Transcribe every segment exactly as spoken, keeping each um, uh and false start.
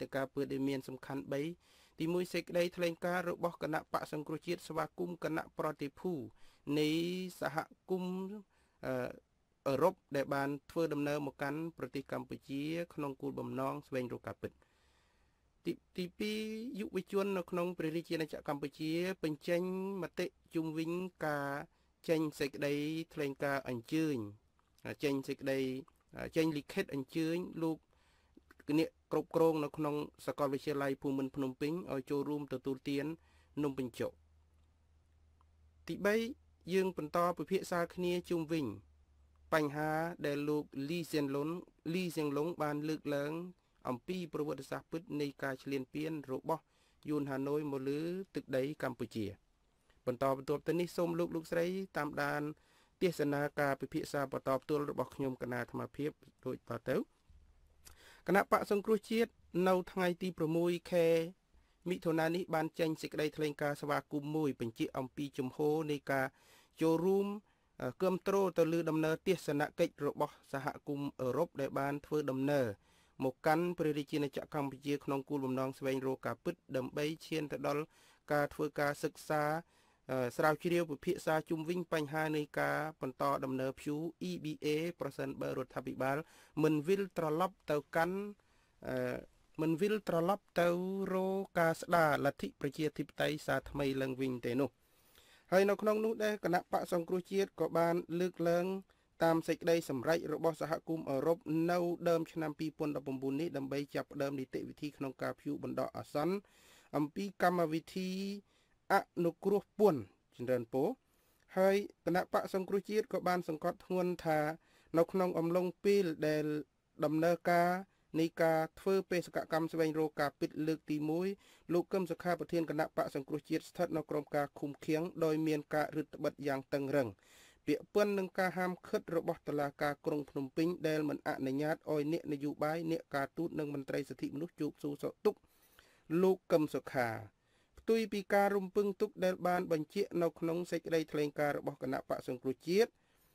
តការពើដែលមានសំខាន់បីទីមួយសេចក្តីថ្លែងការណ៍របស់គណៈបកសង្គ្រោះជាតិស្វាគមន៍គណៈប្រតិភូនៃសហគមន៍អឺអឺរ៉ុបដែលបានធ្វើដំណើរមកកាន់ប្រទេសកម្ពុជាក្នុងគោលបំណងស្វែងរកការពិតទីទីពីរយុវជននៅក្នុងព្រះរាជាណាចក្រកម្ពុជាបញ្ចេញមតិជុំវិញការចេញសេចក្តីថ្លែងការណ៍អញ្ជើញចេញសេចក្តីចេញលិខិតអញ្ជើញលោកអ្នកគ្រប់គ្រងនៅក្នុងសាកលវិទ្យាល័យភូមិន្ទភ្នំពេញឲ្យចូលរួមទទួលទាននំបញ្ចុកទីបីយើងបន្តពិភាក្សាគ្នាជុំវិញបញ្ហាដែលលោកលីសៀនលុនលីសៀងឡុងបានលើកឡើងអំពីប្រវត្តិសាស្ត្រពិតនៃការឈ្លានពានរបស់យួនហាណូយមកលើទឹកដីកម្ពុជាបន្តបន្ទាប់ទៅនេះសូមលោកលោកស្រីតាមដានទេសនាការពិភាក្សាបន្តផ្ទាល់របស់ខ្ញុំគណៈអាត្មាភាពដូចតទៅគណៈបកសង្គ្រោះជាតិនៅថ្ងៃទីប្រាំមួយខែមិថុនានេះបានចេញសេចក្តីថ្លែងការណ៍ស្វាគមន៍មួយបញ្ជាក់អំពីជំហរនៃការចូលរួមគាំទ្រទៅលើដំណើរទស្សនកិច្ចរបស់សហគមន៍អឺរ៉ុបដែលបានធ្វើដំណើរមកកាន់ព្រះរាជាណាចក្រកម្ពុជាក្នុងគោលបំណងស្វែងរកការពិតដើម្បីឈានទៅដល់ការធ្វើការសិក្សាស្រាវជ្រាវពិភាក្សាជុំវិញបញ្ហានៃការបន្តដំណើរភូ E B A ប្រសិនបើរដ្ឋាភិបាលមិនវិលត្រឡប់ទៅកាន់មិនវិលត្រឡប់ទៅរកការស្ដារលទ្ធិប្រជាធិបតេយ្យសារថ្មីឡើងវិញទេនោះហើយនៅក្នុងនោះដែរគណៈបកសង្គ្រោះជាតិក៏បានលើកឡើងតាមសេចក្តីសម្រេចរបស់សហគមន៍អឺរ៉ុបនៅដើមឆ្នាំពីរពាន់ដប់ប្រាំបួននេះដើម្បីចាប់ផ្ដើមនីតិវិធីក្នុងការព្យួរបណ្ដោះអាសន្នអំពីកម្មវិធីអនុគ្រោះពន្ធចម្រើនពរហើយគណៈបកសង្គ្រោះជាតិក៏បានសង្កត់ធ្ងន់ថានៅក្នុងអំឡុងពេលដែលដំណើរការនៃការធ្វើបេសកកម្មស្វែងរកការពិតលើកទីមួយលោកកឹមសុខាប្រធានគណៈបកសង្គ្រោះជាតិស្ថិតនៅក្រោមការឃុំឃាំងដោយមានការរឹតបន្តឹងយ៉ាងតឹងរ៉ឹងពាក្យពន្ធនឹងការហាមឃាត់របស់តុលាការក្រុងភ្នំពេញដែលមិនអនុញ្ញាតឲ្យអ្នកនយោបាយអ្នកការទូតនិងមន្ត្រីសិទ្ធិមនុស្សជួបសួរសុខទុក្ខលោកកឹមសុខាផ្ទុយពីការរំពឹងទុកដែលបានបញ្ជាក់នៅក្នុងសេចក្តីថ្លែងការណ៍របស់គណៈបកសង្គ្រោះជាតិ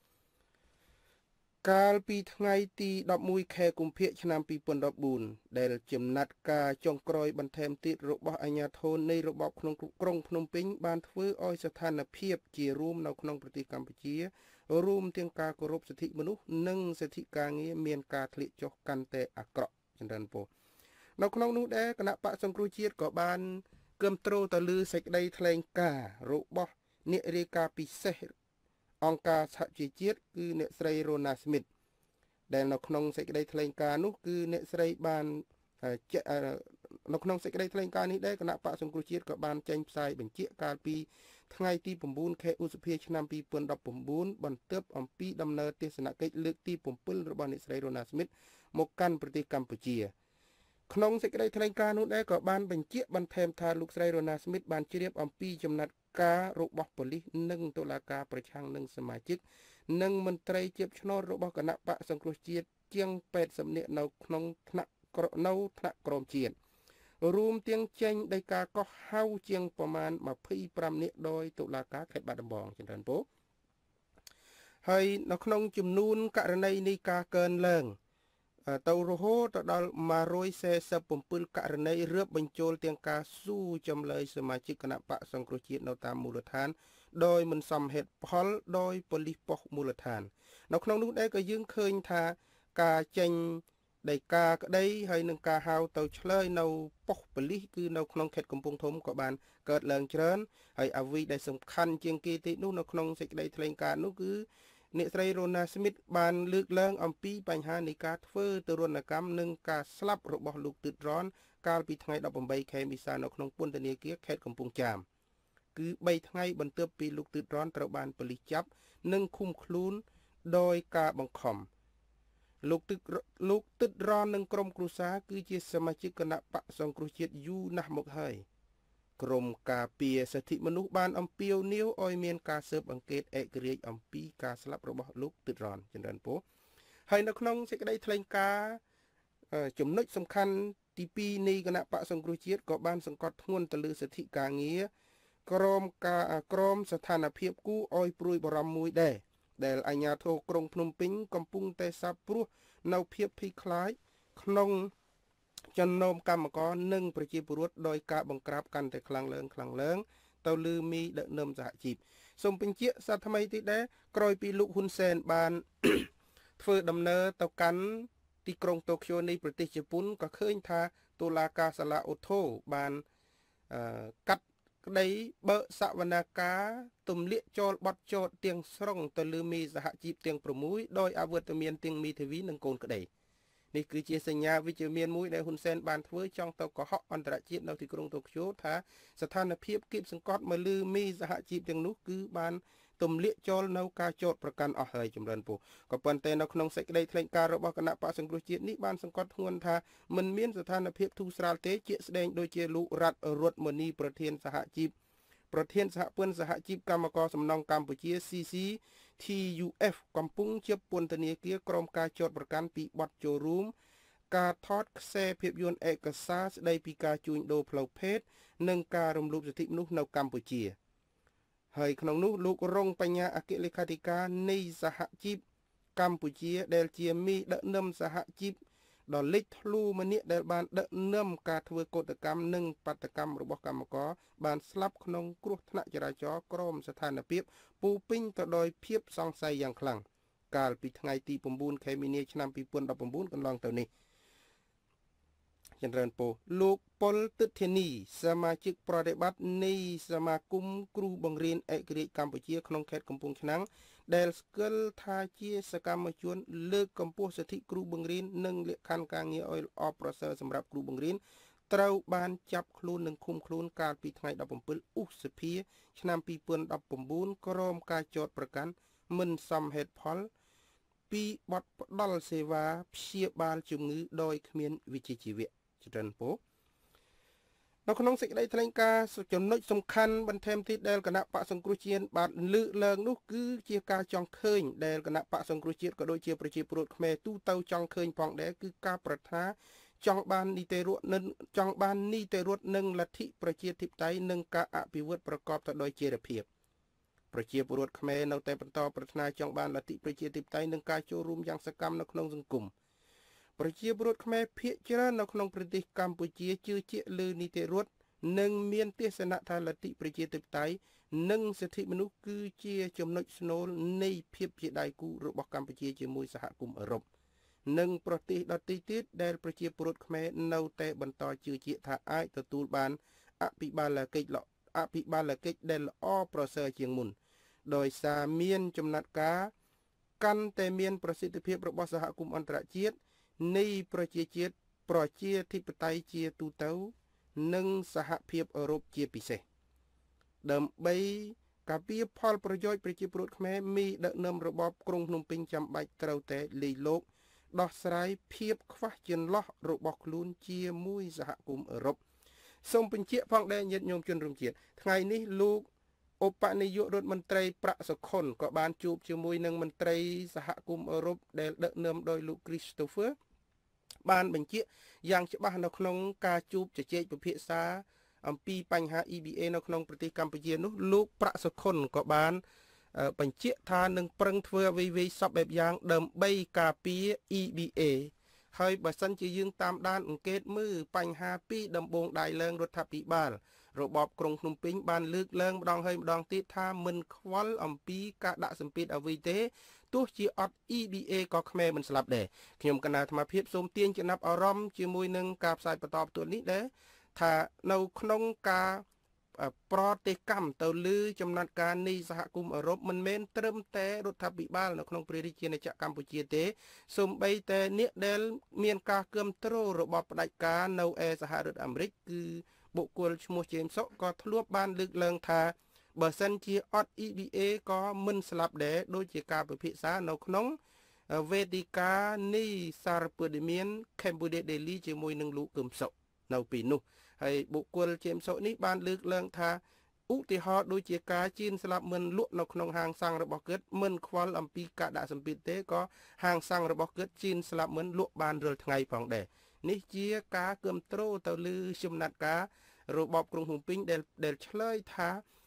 កាលពីថ្ងៃទីដប់មួយខែកុម្ភៈឆ្នាំពីរពាន់ដប់បួនដែលចំណាត់ការចុងក្រោយបន្ថែមទៀតរបស់អាជ្ញាធរនៃរបបក្នុងក្រុងភ្នំពេញបានធ្វើឲ្យស្ថានភាពជារួមនៅក្នុងប្រទេសកម្ពុជារួមទាំងការគោរពសិទ្ធិមនុស្សនិងសិទ្ធិការងារមានការធ្លាក់ចុះកាន់តែអាក្រក់ចម្រើនពរនៅក្នុងនោះដែរគណៈបកសង្គ្រោះជាតិក៏បានគាំទ្រទៅលើសេចក្តីថ្លែងការណ៍របស់អ្នករាយការណ៍ពិសេសអង្គការសហជីវជាតិគឺអ្នកស្រីរ៉ូណាស្មីតដែលនៅក្នុងសេចក្តីថ្លែងការណ៍នោះគឺអ្នកស្រីបាននៅក្នុងសេចក្តីថ្លែងការណ៍នេះដែរគណៈបកសង្គ្រោះជាតិក៏បានចេញផ្សាយបញ្ជាក់កាលពីថ្ងៃទីប្រាំបួនខែឧសភាឆ្នាំពីរពាន់ដប់ប្រាំបួនបន្ទាប់អំពីដំណើរទស្សនកិច្ចលើកទីប្រាំពីររបស់អ្នកស្រីរ៉ូណាស្មីតមកកាន់ប្រទេសកម្ពុជាក្នុងសេចក្តីថ្លែងការណ៍នោះដែរក៏បានបញ្ជាក់បន្ថែមថាលោកស្រីរ៉ូណាស្មីតបានជ្រាបអំពីចំណាត់ការរបស់ប៉ូលីសនិងតុលាការប្រឆាំងនឹងសមាជិកនិងមន្ត្រីជាប់ឆ្នោតរបស់គណៈបកសង្គ្រោះជាតិជាងប៉ែតសិបនាក់នៅក្នុងថ្នាក់នៅថ្នាក់ក្រមជាតិរួមទាំងចេញដោយការកោះហៅជាងប្រមាណម្ភៃប្រាំនាក់ដោយតុលាការខេត្តបាត់ដំបងចម្រើនពរហើយនៅក្នុងចំនួនករណីនៃការកើនឡើងទៅរហូតទៅដល់មួយសែសិបប្រាំពីរករណីរៀបបញ្ចូលទាំងការស៊ូចម្លើយសមាជិកគណៈបកសង្គ្រោះជាតិនៅតាមមូលដ្ឋានដោយមិនសមហេតុផលដោយប៉ូលីសប៉ុស្តិ៍មូលដ្ឋាននៅក្នុងនោះដែរក៏យើងឃើញថាការចេញដីកាក្តីហើយនឹងការហៅទៅឆ្លើយនៅប៉ុស្តិ៍ប៉ូលីសគឺនៅក្នុងខេត្តកំពង់ធំក៏បានកើតឡើងច្រើនហើយអ្វីដែលសំខាន់ជាងគេទៀតនោះនៅក្នុងសេចក្តីថ្លែងការណ៍នោះគឺអ្នកស្រីរ៉ូណាស្មីតបានលើកឡើងអំពីបញ្ហានៃការធ្វើទរណកម្មនិងការស្លាប់របស់លោកទិតរ៉នកាលពីថ្ងៃដប់ប្រាំបីខែមេសានៅក្នុងពន្ធនាគារខេត្តកំពង់ចាមគឺបីថ្ងៃបន្ទាប់ពីលោកទិតរ៉នត្រូវបានប៉ូលីសចាប់និងឃុំខ្លួនដោយការបង្ខំលោកទិតលោកទិតរ៉ននិងក្រុមគ្រួសារគឺជាសមាជិកគណៈបកសង្គ្រោះជាតិយូរណាស់មកហើយក្រមការពារសិទ្ធិមនុស្សបានអំពាវនាវឲ្យមានការស៊ើបអង្កេតឯករាជ្យអំពីការស្លាប់របស់លោកទិតរ៉នចម្រើនពរហើយនៅក្នុងសេចក្តីថ្លែងការណ៍ចំណុចសំខាន់ទីពីរនៃគណៈបកសង្គ្រោះជាតិក៏បានសង្កត់ធ្ងន់ទៅលើសិទ្ធិការងារក្រមការក្រមស្ថានភាពគួរឲ្យព្រួយបារម្ភមួយដែរដែលអាជ្ញាធរក្រុងភ្នំពេញកំពុងតែសាបព្រោះនៅភាពភ័យខ្លាចក្នុងចំណោមកម្មករនិងប្រជាពលរដ្ឋដោយការបង្ក្រាបកាន់តែខ្លាំងឡើងខ្លាំងឡើងទៅលើមីដឹកនាំសហជីពសូមបញ្ជាក់សាថ្មីទីដែរក្រោយពីលោកហ៊ុនសែនបាន ធ្វើដំណើរទៅកាន់ទីក្រុងតូក្យូនៃប្រទេសជប៉ុនក៏ឃើញថាតុលាការសាលាអូថូបានអឺកាត់ក្តីបើកសវនកម្មទម្លាក់ចោលបទចោទទាំងស្រុងទៅលើមីសហជីពទាំង៦ដោយអវត្តមានទាំងមីធាវីនិងកូនក្តីនេះគឺជាសញ្ញាវិជ្ជមានមួយដែលហ៊ុនសែនបានធ្វើចង់ទៅកុហកអន្តរជាតិនៅទីក្រុងតូក្យូថាស្ថានភាពគៀបសង្កត់មកលើមីសហជីពទាំងនោះគឺបានទម្លាក់ចោលនៅការចោទប្រកាន់អស់ហើយចម្រើនពូក៏ប៉ុន្តែនៅក្នុងសេចក្តីថ្លែងការណ៍របស់គណៈបក្សសង្គ្រោះជាតិនេះបានសង្កត់ធ្ងន់ថាមិនមានស្ថានភាពធូរស្រាលទេជាក់ស្ដែងដូចជាលោករដ្ឋរតមនីប្រធានសហជីពប្រធានសហព័ន្ធសហជីពកម្មករសំណង់កម្ពុជា ซี ซี ที ยู เอฟ កំពុងជាពន្ធនាគារក្រោមការចោទប្រកាន់ពីបទចូលរួមការថតខ្សែភាពយន្តឯកសារស្ដីពីការជួញដូរផ្លូវភេទនិងការរំលោភសិទ្ធិមនុស្សនៅកម្ពុជាហើយក្នុងនោះលោករងបញ្ញាអគ្គលេខាធិការនៃសហជីពកម្ពុជាដែលជាមីដឹកនាំសហជីពដ៏លេចធ្លោម្នាក់ដែលបានដឹកនាំការធ្វើកោតកម្មនិងបាតកម្មរបស់កម្មករបានស្លាប់ក្នុងគ្រោះថ្នាក់ចរាចរណ៍ក្រោមស្ថានភាពពូពេញទៅដោយភាពសង្ស័យយ៉ាងខ្លាំងកាលពីថ្ងៃទី9ខែមីនាឆ្នាំ2019កន្លងទៅនេះចម្រើនពរលោកប៉ុលទិដ្ឋានីសមាជិកប្រតិបត្តិនៃសមាគមគ្រូបង្រៀនឯករាជ្យកម្ពុជាក្នុងខេត្តកំពង់ឆ្នាំងដែលស្គាល់ថាជាសកម្មជនលើកកម្ពស់សិទ្ធិគ្រូបង្រៀននិងលក្ខខណ្ឌការងារឲ្យល្អប្រសើរសម្រាប់គ្រូបង្រៀនត្រូវបានចាប់ខ្លួននិងឃុំខ្លួនកាលពីថ្ងៃ17ឧសភាឆ្នាំ2019ក្រោមការចោទប្រកាន់មិនសមហេតុផលពីបទផ្ដល់សេវាព្យាបាលជំងឺដោយគ្មានវិជ្ជាជីវៈច្រើនពោនៅក្នុងសេចក្តីថ្លែងការណ៍ចំណុចសំខាន់បន្ថែមទៀតដែលគណៈបកសង្គ្រោះជាតិបានលើកឡើងនោះគឺជាការចង់ឃើញដែលគណៈបកសង្គ្រោះជាតិក៏ដូចជាប្រជាពលរដ្ឋខ្មែរទូទៅចង់ឃើញផងដែរគឺការប្រាថ្នាចង់បាននីតិរដ្ឋនិងចង់បាននីតិរដ្ឋនិងលទ្ធិប្រជាធិបតេយ្យនិងការអភិវឌ្ឍប្រកបទៅដោយចីរភាពប្រជាពលរដ្ឋខ្មែរនៅតែបន្តប្រាថ្នាចង់បានលទ្ធិប្រជាធិបតេយ្យនិងការចូលរួមយ៉ាងសកម្មនៅក្នុងសង្គមប្រជាពលរដ្ឋខ្មែរភាគច្រើននៅក្នុងប្រទេសកម្ពុជាជឿជាក់លើនីតិរដ្ឋនិងមានទស្សនៈថាលទ្ធិប្រជាធិបតេយ្យនិងសិទ្ធិមនុស្សគឺជាចំណុចស្នូលនៃភាពជាដៃគូរបស់កម្ពុជាជាមួយសហគមន៍អឺរ៉ុបនិងប្រទេសដទៃទៀតដែលប្រជាពលរដ្ឋខ្មែរនៅតែបន្តជឿជាក់ថាអាចទទួលបានអភិបាលកិច្ចល្អអភិបាលកិច្ចដែលល្អប្រសើរជាងមុនដោយសារមានចំណាត់ការកាន់តែមានប្រសិទ្ធភាពរបស់សហគមន៍អន្តរជាតិនៃប្រជាជាតិប្រជាធិបតេយ្យជាទូទៅនិងសហភាពអឺរ៉ុបជាពិសេសដើម្បីការពារផលប្រយោជន៍ប្រជាពលរដ្ឋខ្មែរមីដឹកនាំរបបក្រុងភ្នំពេញចាំបាច់ត្រូវតែលីលោកដោះស្រាយភាពខ្វះចន្លោះរបស់ខ្លួនជាមួយសហគមន៍អឺរ៉ុបសូមបញ្ជាក់ផងដែរញាតិញោមជនរួមជាតិថ្ងៃនេះលោកឧបនាយករដ្ឋមន្ត្រីប្រាក់សុខុនក៏បានជួបជាមួយនឹងមន្ត្រីសហគមន៍អឺរ៉ុបដែលដឹកនាំដោយលោក Christopher បានបញ្ជាក់យ៉ាងច្បាស់នៅក្នុងការជួបជជែកពិភាក្សាអំពីបញ្ហា អ៊ី ប៊ី เอ នៅក្នុងប្រទេសកម្ពុជានោះលោកប្រាក់សុខុនក៏បានបញ្ជាក់ថានឹងប្រឹងធ្វើអ្វីៗសពបែបយ៉ាងដើម្បីការពារ អ៊ី ប៊ី เอ ហើយបើសិនជាយើងតាមដានអង្កេតមើលបញ្ហាពីដំបងដៃឡើងរដ្ឋាភិបាលរបបក្រុងភ្នំពេញបានលើកឡើងម្ដងហើយម្ដងទៀតថាមិនខ្វល់អំពីការដាក់សម្ពាធអ្វីទេទោះជាអត់ អ៊ី ប៊ី เอ ក៏ខ្មែរមិនស្លាប់ដែរខ្ញុំកណាអាត្មាភាពសូមទាញចំណាប់អារម្មណ៍ជាមួយនឹងការផ្សាយបន្តផ្ទាល់នេះដែរថានៅក្នុងការប្រតិកម្មទៅលើចំណាត់ការនៃសហគមន៍អឺរ៉ុបមិនមែនត្រឹមតែរដ្ឋាភិបាលនៅក្នុងព្រះរាជាណាចក្រកម្ពុជាទេសូម្បីតែអ្នកដែលមានការគាំទ្ររបបផ្ដាច់ការនៅឯសហរដ្ឋអាមេរិកគឺបុគ្គលឈ្មោះ James Sock ក៏ធ្លាប់បានលើកឡើងថាបើសិនជាអត់ អ៊ី ប៊ី เอ ក៏មិនស្លាប់ដែរដូចជាការពិភាក្សានៅក្នុងវេទិកានៃសារព័ត៌មាន Cambodia Daily ជាមួយនឹងលោកកឹមសុខនៅពេលនោះហើយបុគ្គល James Sock នេះបានលើកឡើងថាឧទាហរណ៍ដូចជាការជៀនស្លាប់មិនលក់នៅក្នុងហាងសាំងរបស់គាត់មិនខ្វល់អំពីការដាក់សម្ពាធទេក៏ហាងសាំងរបស់គាត់ជៀនស្លាប់មិនលក់បានរាល់ថ្ងៃផងដែរនេះជាការគាំទ្រទៅលើចំណាត់ការរបបក្រុងភ្នំពេញដែលដែលឆ្លើយថា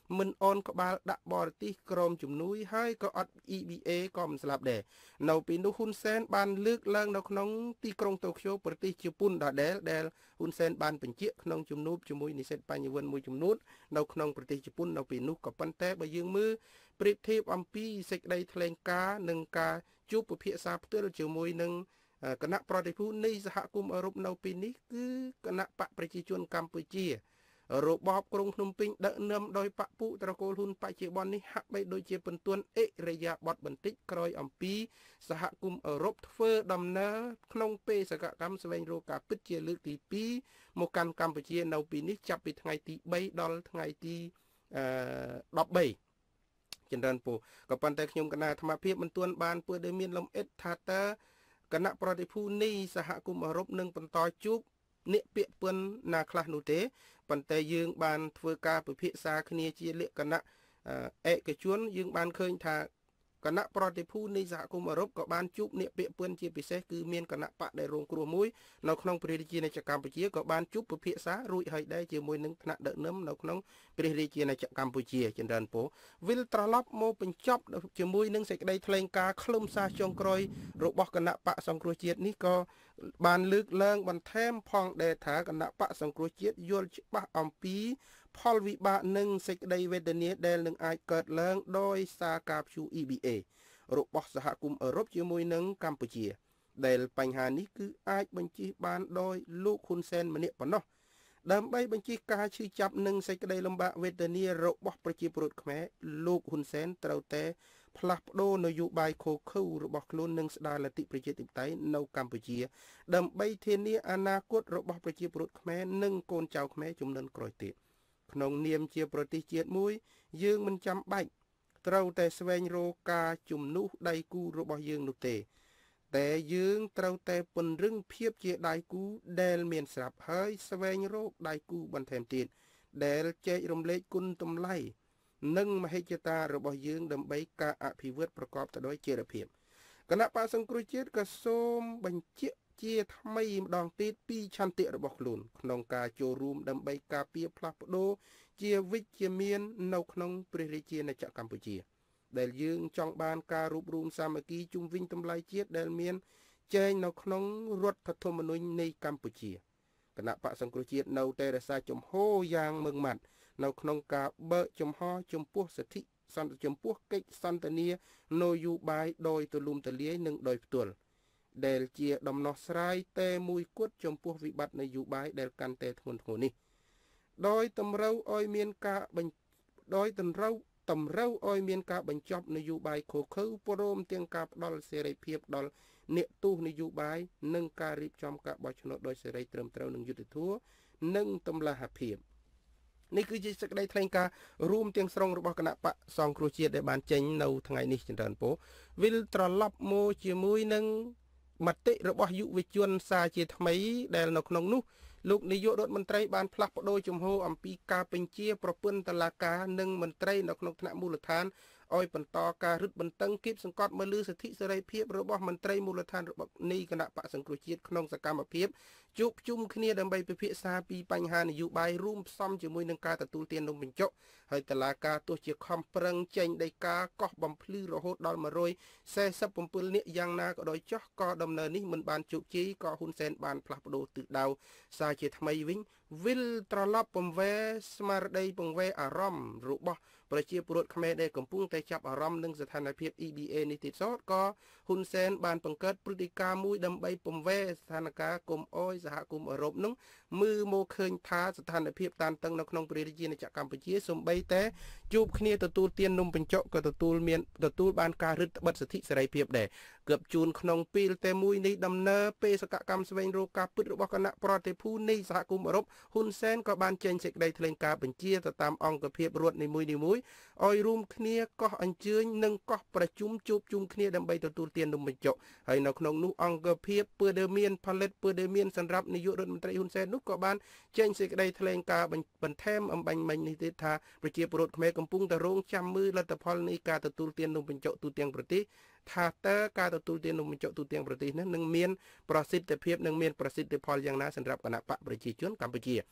មិនអនក្បាលដាក់បរទេសក្រមជំនួយហើយក៏អត់ E B A ក៏មិនស្លាប់ដែរនៅពេលនោះហ៊ុនសែនបានលើកឡើងនៅក្នុងទីក្រុងតូក្យូប្រទេសជប៉ុនដដែលដែលហ៊ុនសែនបានបញ្ជាក់ក្នុងជំនួបជាមួយនិស្សិតបញ្ញវន្តមួយចំនួននៅក្នុងប្រទេសជប៉ុននៅពេលនោះក៏ប៉ុន្តែបើយើងមើលប្រៀបធៀបអំពីសេចក្តីថ្លែងការណ៍និងការជួបពិភាក្សាផ្ទាល់ជាមួយនឹងគណៈប្រតិភូនៃសហគមន៍អឺរ៉ុបនៅពេលនេះគឺគណៈបកប្រជាជនកម្ពុជារបបក្រុងភ្នំពេញដឹកនាំដោយបកពុត្រកូលហ៊ុនបច្ចុប្បន្ននេះហាក់បីដូចជាបន្ទាន់អិរិយាបថបន្តិចក្រោយអំពីសហគមន៍អឺរ៉ុបធ្វើដំណើរក្នុងបេសកកម្មស្វែងរកការពិតជាលើកទីពីរមកកាន់កម្ពុជានៅពេលនេះចាប់ពីថ្ងៃទីបីដល់ថ្ងៃទីអឺដប់បីចម្រើនពូក៏ប៉ុន្តែខ្ញុំគណៈអាត្មាភាពមិនទាន់បានពើដែលមានលំអិតថាតើគណៈប្រតិភូនៃសហគមន៍អឺរ៉ុបនឹងបន្តជួបអ្នកពាក្យពន្ធណាខ្លះនោះទេប៉ុន្តែយើងបានធ្វើការពិភាក្សាគ្នាជាលក្ខណៈឯកជនយើងបានឃើញថាគណៈប្រតិភូនៃសហគមន៍អឺរ៉ុបក៏បានជួបអ្នកពាក្យពន្ធជាពិសេសគឺមានគណៈបកដែលរងគ្រោះមួយនៅក្នុងព្រះរាជាណាចក្រកម្ពុជាក៏បានជួបពិភាក្សារួចហើយដែរជាមួយនឹងថ្នាក់ដឹកនាំនៅក្នុងព្រះរាជាណាចក្រកម្ពុជាចម្រើនពរវិលត្រឡប់មកបញ្ចប់ជាមួយនឹងសេចក្តីថ្លែងការណ៍ខ្លឹមសារចុងក្រោយរបស់គណៈបកសង្គ្រោះជាតិនេះក៏បានលើកឡើងបន្ថែមផងដែរថាគណៈបកសង្គ្រោះជាតិយល់ច្បាស់អំពីផលវិបាកនិងសេចក្តីវេទនាដែលនឹងអាចកើតឡើងដោយសារការព្យួរ E B A របស់សហគមន៍អឺរ៉ុបជាមួយនឹងកម្ពុជាដែលបញ្ហានេះគឺអាចបញ្ជិះបានដោយលោកហ៊ុនសែនម្នាក់ប៉ុណ្ណោះដើម្បីបញ្ជិះការឈឺចាប់និងសេចក្តីលំបាកវេទនារបស់ប្រជាពលរដ្ឋខ្មែរលោកហ៊ុនសែនត្រូវតែផ្លាស់ប្ដូរនយោបាយខូខើរបស់ខ្លួននិងស្ដារលទ្ធិប្រជាធិបតេយ្យនៅកម្ពុជាដើម្បីធានាអនាគតរបស់ប្រជាពលរដ្ឋខ្មែរនិងកូនចៅខ្មែរជំនាន់ក្រោយទៀតក្នុងនាមជាប្រទេសជាតិមួយយើងមិនចាំបាច់ត្រូវតែស្វែងរកការជំនួសដៃគូរបស់យើងនោះទេតែយើងត្រូវតែពង្រឹងភាពជាដៃគូដែលមានស្រាប់ហើយស្វែងរកដៃគូបន្ថែមទៀតដែលចែករំលែកគុណតម្លៃនិងមហិច្ឆតារបស់យើងដើម្បីការអភិវឌ្ឍប្រកបទៅដោយចីរភាពគណៈបក្សសង្គ្រោះជាតិក៏សូមបញ្ជាក់ជាថ្មីម្ដងទៀតពីឆន្ទៈរបស់ខ្លួនក្នុងការចូលរួមដើម្បីការពារផ្លាស់ប្ដូរជាវិជ្ជមាននៅក្នុងព្រះរាជាណាចក្រកម្ពុជាដែលយើងចង់បានការរួបរวมសាមគ្គីជុំវិញតម្លៃជាតិដែលមានចែងនៅក្នុងរដ្ឋធម្មនុញ្ញនៃកម្ពុជាគណៈបក្សសង្គ្រោះជាតិនៅតែរក្សាជំហរយ៉ាងម៉ឺងម៉ាត់នៅក្នុងការបើកចំហចំពោះសិទ្ធិសន្តិចំពោះកិច្ចសន្ទនានយោបាយដោយទូលំទូលាយនិងដោយផ្ទាល់ដែលជាដំណោះស្រាយតែមួយគត់ចំពោះវិបត្តិនយោបាយដែលកាន់តែធ្ងន់ធ្ងរនេះដោយតម្រូវឲ្យមានការបញ្ដោយតម្រូវតម្រូវឲ្យមានការបញ្ចប់នយោបាយខូខើព្រមទាំងការផ្ដល់សេរីភាពដល់អ្នកទស្សនយោបាយនិងការរៀបចំការបោះឆ្នោតដោយសេរីត្រឹមត្រូវនិងយុត្តិធម៌និងតម្លាភាពនេះគឺជាសេចក្តីថ្លែងការណ៍រួមទាំងស្រុងរបស់គណៈបក្សសង្គ្រោះជាតិដែលបានចេញនៅថ្ងៃនេះចម្រើនពរវិលត្រឡប់មកជាមួយនឹងមតិរបស់យុវជនសារជាថ្មីដែលនៅក្នុងនោះលោកនាយករដ្ឋមន្ត្រីបានផ្លាស់ប្ដូរជំហរអំពីការបញ្ជាប្រពន្ធតុលាការនិងមន្ត្រីនៅក្នុងថ្នាក់មូលដ្ឋានឲ្យបន្តការរឹតបន្តឹងគៀបសង្កត់មកលើសិទ្ធិសេរីភាពរបស់មន្ត្រីមូលដ្ឋានរបស់នៃគណៈបក្សសង្គ្រោះជាតិក្នុងសកម្មភាពជួបជុំគ្នាដើម្បីពិភាក្សាពីបញ្ហានយោបាយរួមផ្សំជាមួយនឹងការទទួលទាននំបញ្ចុកហើយតុលាការទោះជាខំប្រឹងចេញដីកាកោះបំភ្លឺរហូតដល់មួយរយ四十七នាក់យ៉ាងណាក៏ដោយចោះក៏ដំណើរនេះមិនបានជោគជ័យក៏ហ៊ុនសែនបានផ្លាស់ប្ដូរទិសដៅសារជាថ្មីវិញវិលត្រឡប់ពង្វែស្មារតីពង្វែអារម្មណ៍របស់ប្រជាពលរដ្ឋខ្មែរដែលកំពុងតែចាប់អារម្មណ៍នឹងស្ថានភាព E B A នេះទៀតសោតក៏ហ៊ុនសែនបានបង្កើតព្រឹត្តិការណ៍មួយដើម្បីពង្វែស្ថានភាពកុំអោយសហគមន៍អឺរ៉ុបនឹងមើលមកឃើញថាស្ថានភាពតានតឹងនៅក្នុងព្រះរាជាណាចក្រកម្ពុជាសូម្បីតែជួបគ្នាទទួលទាននំបញ្ចុកក៏ទទួលមានទទួលបានការរឹតបន្តឹងសិទ្ធិសេរីភាពដែរเกือบជូនក្នុងពេលតែមួយនៃដំណើរបេសកកម្មស្វែងរកការពិតរបស់គណៈប្រតិភូនៃសហគមន៍អឺរ៉ុបហ៊ុនសែនក៏បានចេញសេចក្តីថ្លែងការណ៍បញ្ជាទៅតាមអង្គភាពរដ្ឋនីមួយៗឲ្យរួមគ្នាកោះអញ្ជើញនិងកោះប្រជុំជួបជុំគ្នាដើម្បីទទួលទាននំបញ្ចុកហើយនៅក្នុងនោះអង្គភាពពើដែលមានផលិតពើដែលមានសម្រាប់នាយករដ្ឋមន្ត្រីហ៊ុនសែននោះក៏បានចេញសេចក្តីថ្លែងការណ៍បន្ថែមអំបញ្ញមិញនេះទៀតថាប្រជាពលរដ្ឋខ្មែរកំពុងតែរងចាំមើលលទ្ធផលនៃការទទួលទាននំបញ្ចុកទូទាំងប្រទេសថាតើការទទួលទាននំបញ្ចុកទូទាំងប្រទេសនេះនឹងមានប្រសិទ្ធភាពនិងមានប្រសិទ្ធផលយ៉ាងណាសម្រាប់គណៈបកប្រជាជនកម្ពុជា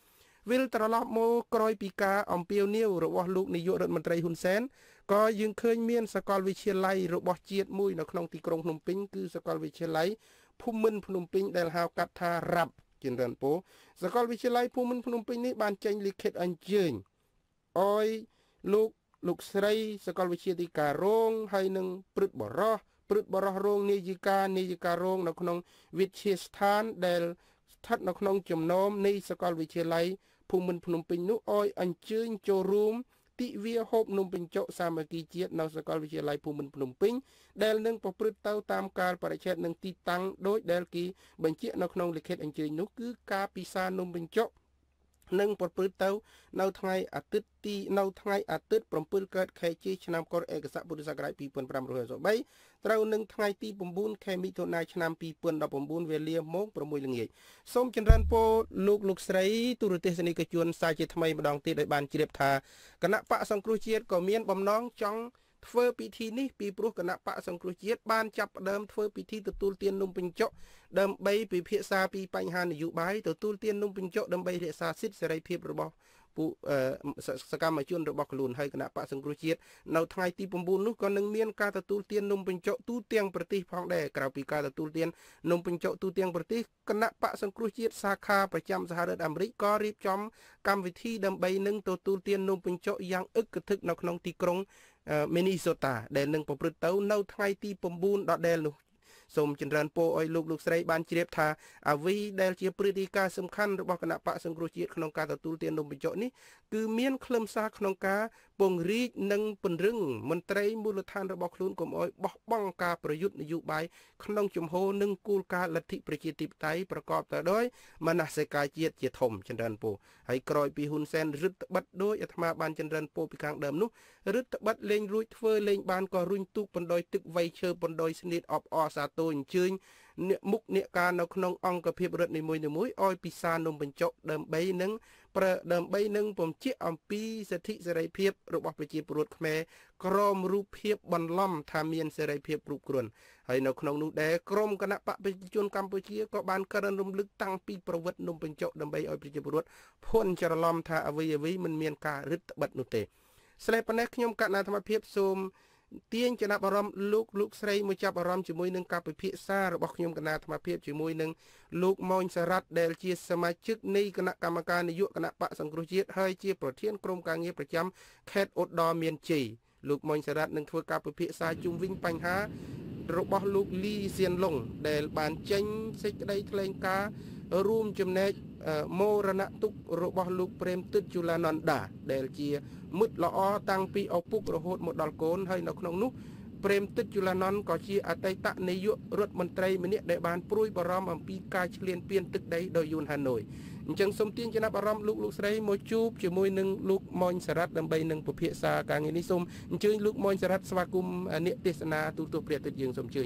វិលត្រឡប់មកក្រោយពីការអំពាវនាវរបស់លោកនាយករដ្ឋមន្ត្រីហ៊ុនសែនក៏យើងឃើញមានសាកលវិទ្យាល័យរបស់ជាតិមួយនៅក្នុងទីក្រុងភ្នំពេញគឺសាកលវិទ្យាល័យភូមិន្ទភ្នំពេញដែលហៅកាត់ថារ៉ាប់ជាច្រើនពោសាកលវិទ្យាល័យភូមិន្ទភ្នំពេញនេះបានចេញលិខិតអញ្ជើញអោយលោកលោកស្រីសាកលវិទ្យាធិការរងហើយនឹងព្រឹទ្ធបរោះព្រឹទ្ធបរោះរងនាយិកានាយិការងនៅក្នុងវិទ្យាស្ថានដែលស្ថិតនៅក្នុងចំណោមនៃសាកលវិទ្យាល័យភូមិន្ទភ្នំពេញនោះអោយអញ្ជើញចូលរួមទិវាហូបនំបញ្ចុកសាមគ្គីជាតិនៅសាកលវិទ្យាល័យភូមិន្ទភ្នំពេញដែលនឹងប្រព្រឹត្តទៅតាមកាលបរិច្ឆេទនិងទីតាំងដោយដែលគេបញ្ជាក់នៅក្នុងលិខិតអញ្ជើញនោះគឺការពិសានំបញ្ចុកនឹងប្រព្រឹត្តទៅនៅថ្ងៃអាទិត្យទីនៅថ្ងៃអាទិត្យ7កើតខែជេឆ្នាំកុរឯកស័កពុទ្ធសករាជ2563ត្រូវនឹងថ្ងៃទី9ខែមិថុនាឆ្នាំ2019វេលាម៉ោង6ល្ងាចសូមចម្រើនពរលោកលោកស្រីទូរទស្សនិកជនសាជាថ្មីម្ដងទៀតដោយបានជ្រាបថាគណៈបកសង្គ្រោះជាតិក៏មានបំណងចង់ធ្វើពិធីនេះពីព្រោះគណៈបកសង្គ្រោះជាតិបានចាប់ផ្ដើមធ្វើពិធីទទួលទាននំបញ្ចុកដើម្បីពិភាក្សាពីបញ្ហានយោបាយទទួលទាននំបញ្ចុកដើម្បីរក្សាសិទ្ធិសេរីភាពរបស់ពួកសកម្មជនរបស់ខ្លួនហើយគណៈបកសង្គ្រោះជាតិនៅថ្ងៃទី9នោះក៏នឹងមានការទទួលទាននំបញ្ចុកទូទាំងប្រទេសផងដែរក្រៅពីការទទួលទាននំបញ្ចុកទូទាំងប្រទេសគណៈបកសង្គ្រោះជាតិសាខាប្រចាំសហរដ្ឋអាមេរិកក៏រៀបចំកម្មវិធីដើម្បីនឹងទទួលទាននំបញ្ចុកយ៉ាងอึកកធឹកនៅក្នុងទីក្រុងMinnesota ដែលនឹងប្រព្រឹត្តទៅនៅថ្ងៃទី9ដដែលនោះសូមចម្រើនពរឲ្យលោកលោកស្រីបានជ្រាបថាអ្វីដែលជាព្រឹត្តិការណ៍សំខាន់របស់គណៈបកសង្គ្រោះជាតិក្នុងការទទួលទាននំបញ្ចុកនេះគឺមានខ្លឹមសារក្នុងការពង្រីកនិងពង្រឹងមន្ត្រីមូលដ្ឋានរបស់ខ្លួនកុំឲ្យបោះបង់ការប្រយុទ្ធនយោបាយក្នុងជំហរនិងគោលការណ៍លទ្ធិប្រជាធិបតេយ្យប្រកបទៅដោយមនសិការជាតិជាធំចម្រើនពរហើយក្រោយពីហ៊ុនសែនរឹតបន្តឹងដោយអាត្មាបានចម្រើនពរពីខាងដើមនោះរឹតបន្តឹងលេងរួចធ្វើលេងបានក៏រុញទូកបណ្ដោយទឹកវៃឈើបណ្ដោយស្នៀតអបអរសាទរអញ្ជើញអ្នកមុខអ្នកការនៅក្នុងអង្គភាពរដ្ឋនីមួយៗឲ្យពិសានំបញ្ចុកដើម្បីនឹងប្រដើម្បីនឹងពំជាអំពីសិទ្ធិសេរីភាពរបស់ប្រជាពលរដ្ឋខ្មែរក្រមរូបភាពបន្លំថាមានសេរីភាពគ្រប់គ្រាន់ហើយនៅក្នុងនោះដែរក្រមគណៈបកប្រជាជនកម្ពុជាក៏បានក្រើនរំលឹកតាំងពីប្រវត្តិនំបញ្ចុកដើម្បីឲ្យប្រជាពលរដ្ឋភ័ន្តច្រឡំថាអ្វីអ្វីមិនមានការរឹតបន្តឹងនោះទេស្លេប៉ុណ្ណេះខ្ញុំកណ្ណាធម្មភាពសូមទាញចំណាប់អារម្មណ៍លោកលោកស្រីមកចាប់អារម្មណ៍ជាមួយនឹងការពិភាក្សារបស់ខ្ញុំកណ្ណាធម្មភាពជាមួយនឹងលោកម៉ូនសារ៉ាត់ដែលជាសមាជិកនៃគណៈកម្មការនយោបាយគណៈបកសង្គ្រោះជាតិហើយជាប្រធានក្រុមការងារប្រចាំខេត្តឧត្តរមានជ័យលោកម៉ូនសារ៉ាត់នឹងធ្វើការពិភាក្សាជុំវិញបញ្ហារបស់លោកលីសៀនឡុងដែលបានចេញសេចក្តីថ្លែងការណ៍រួមចំណែកមរណទុក្ខរបស់លោកព្រេមទិតជូឡាណនដាដែលជាមិត្តល្អតាំងពីឪពុករហូតមកដល់កូនហើយនៅក្នុងនោះព្រេមទិតជូឡាណនក៏ជាអតីតនាយករដ្ឋមន្ត្រីម្នាក់ដែលបានព្រួយបារម្ភអំពីការឈ្លានពានទឹកដីដោយយួនហាណូយអញ្ចឹងសូមទាញចំណាប់អារម្មណ៍លោកលោកស្រីមកជួបជាមួយនឹងលោកម៉ូនសារ៉ាត់ដើម្បីនឹងពិភាក្សាការងារនេះសូមអញ្ជើញលោកម៉ូនសារ៉ាត់ស្វាគមន៍អ្នកទេសនាទូទស្សន៍ព្រះអាទិត្យយើងសូមអញ្ជើញ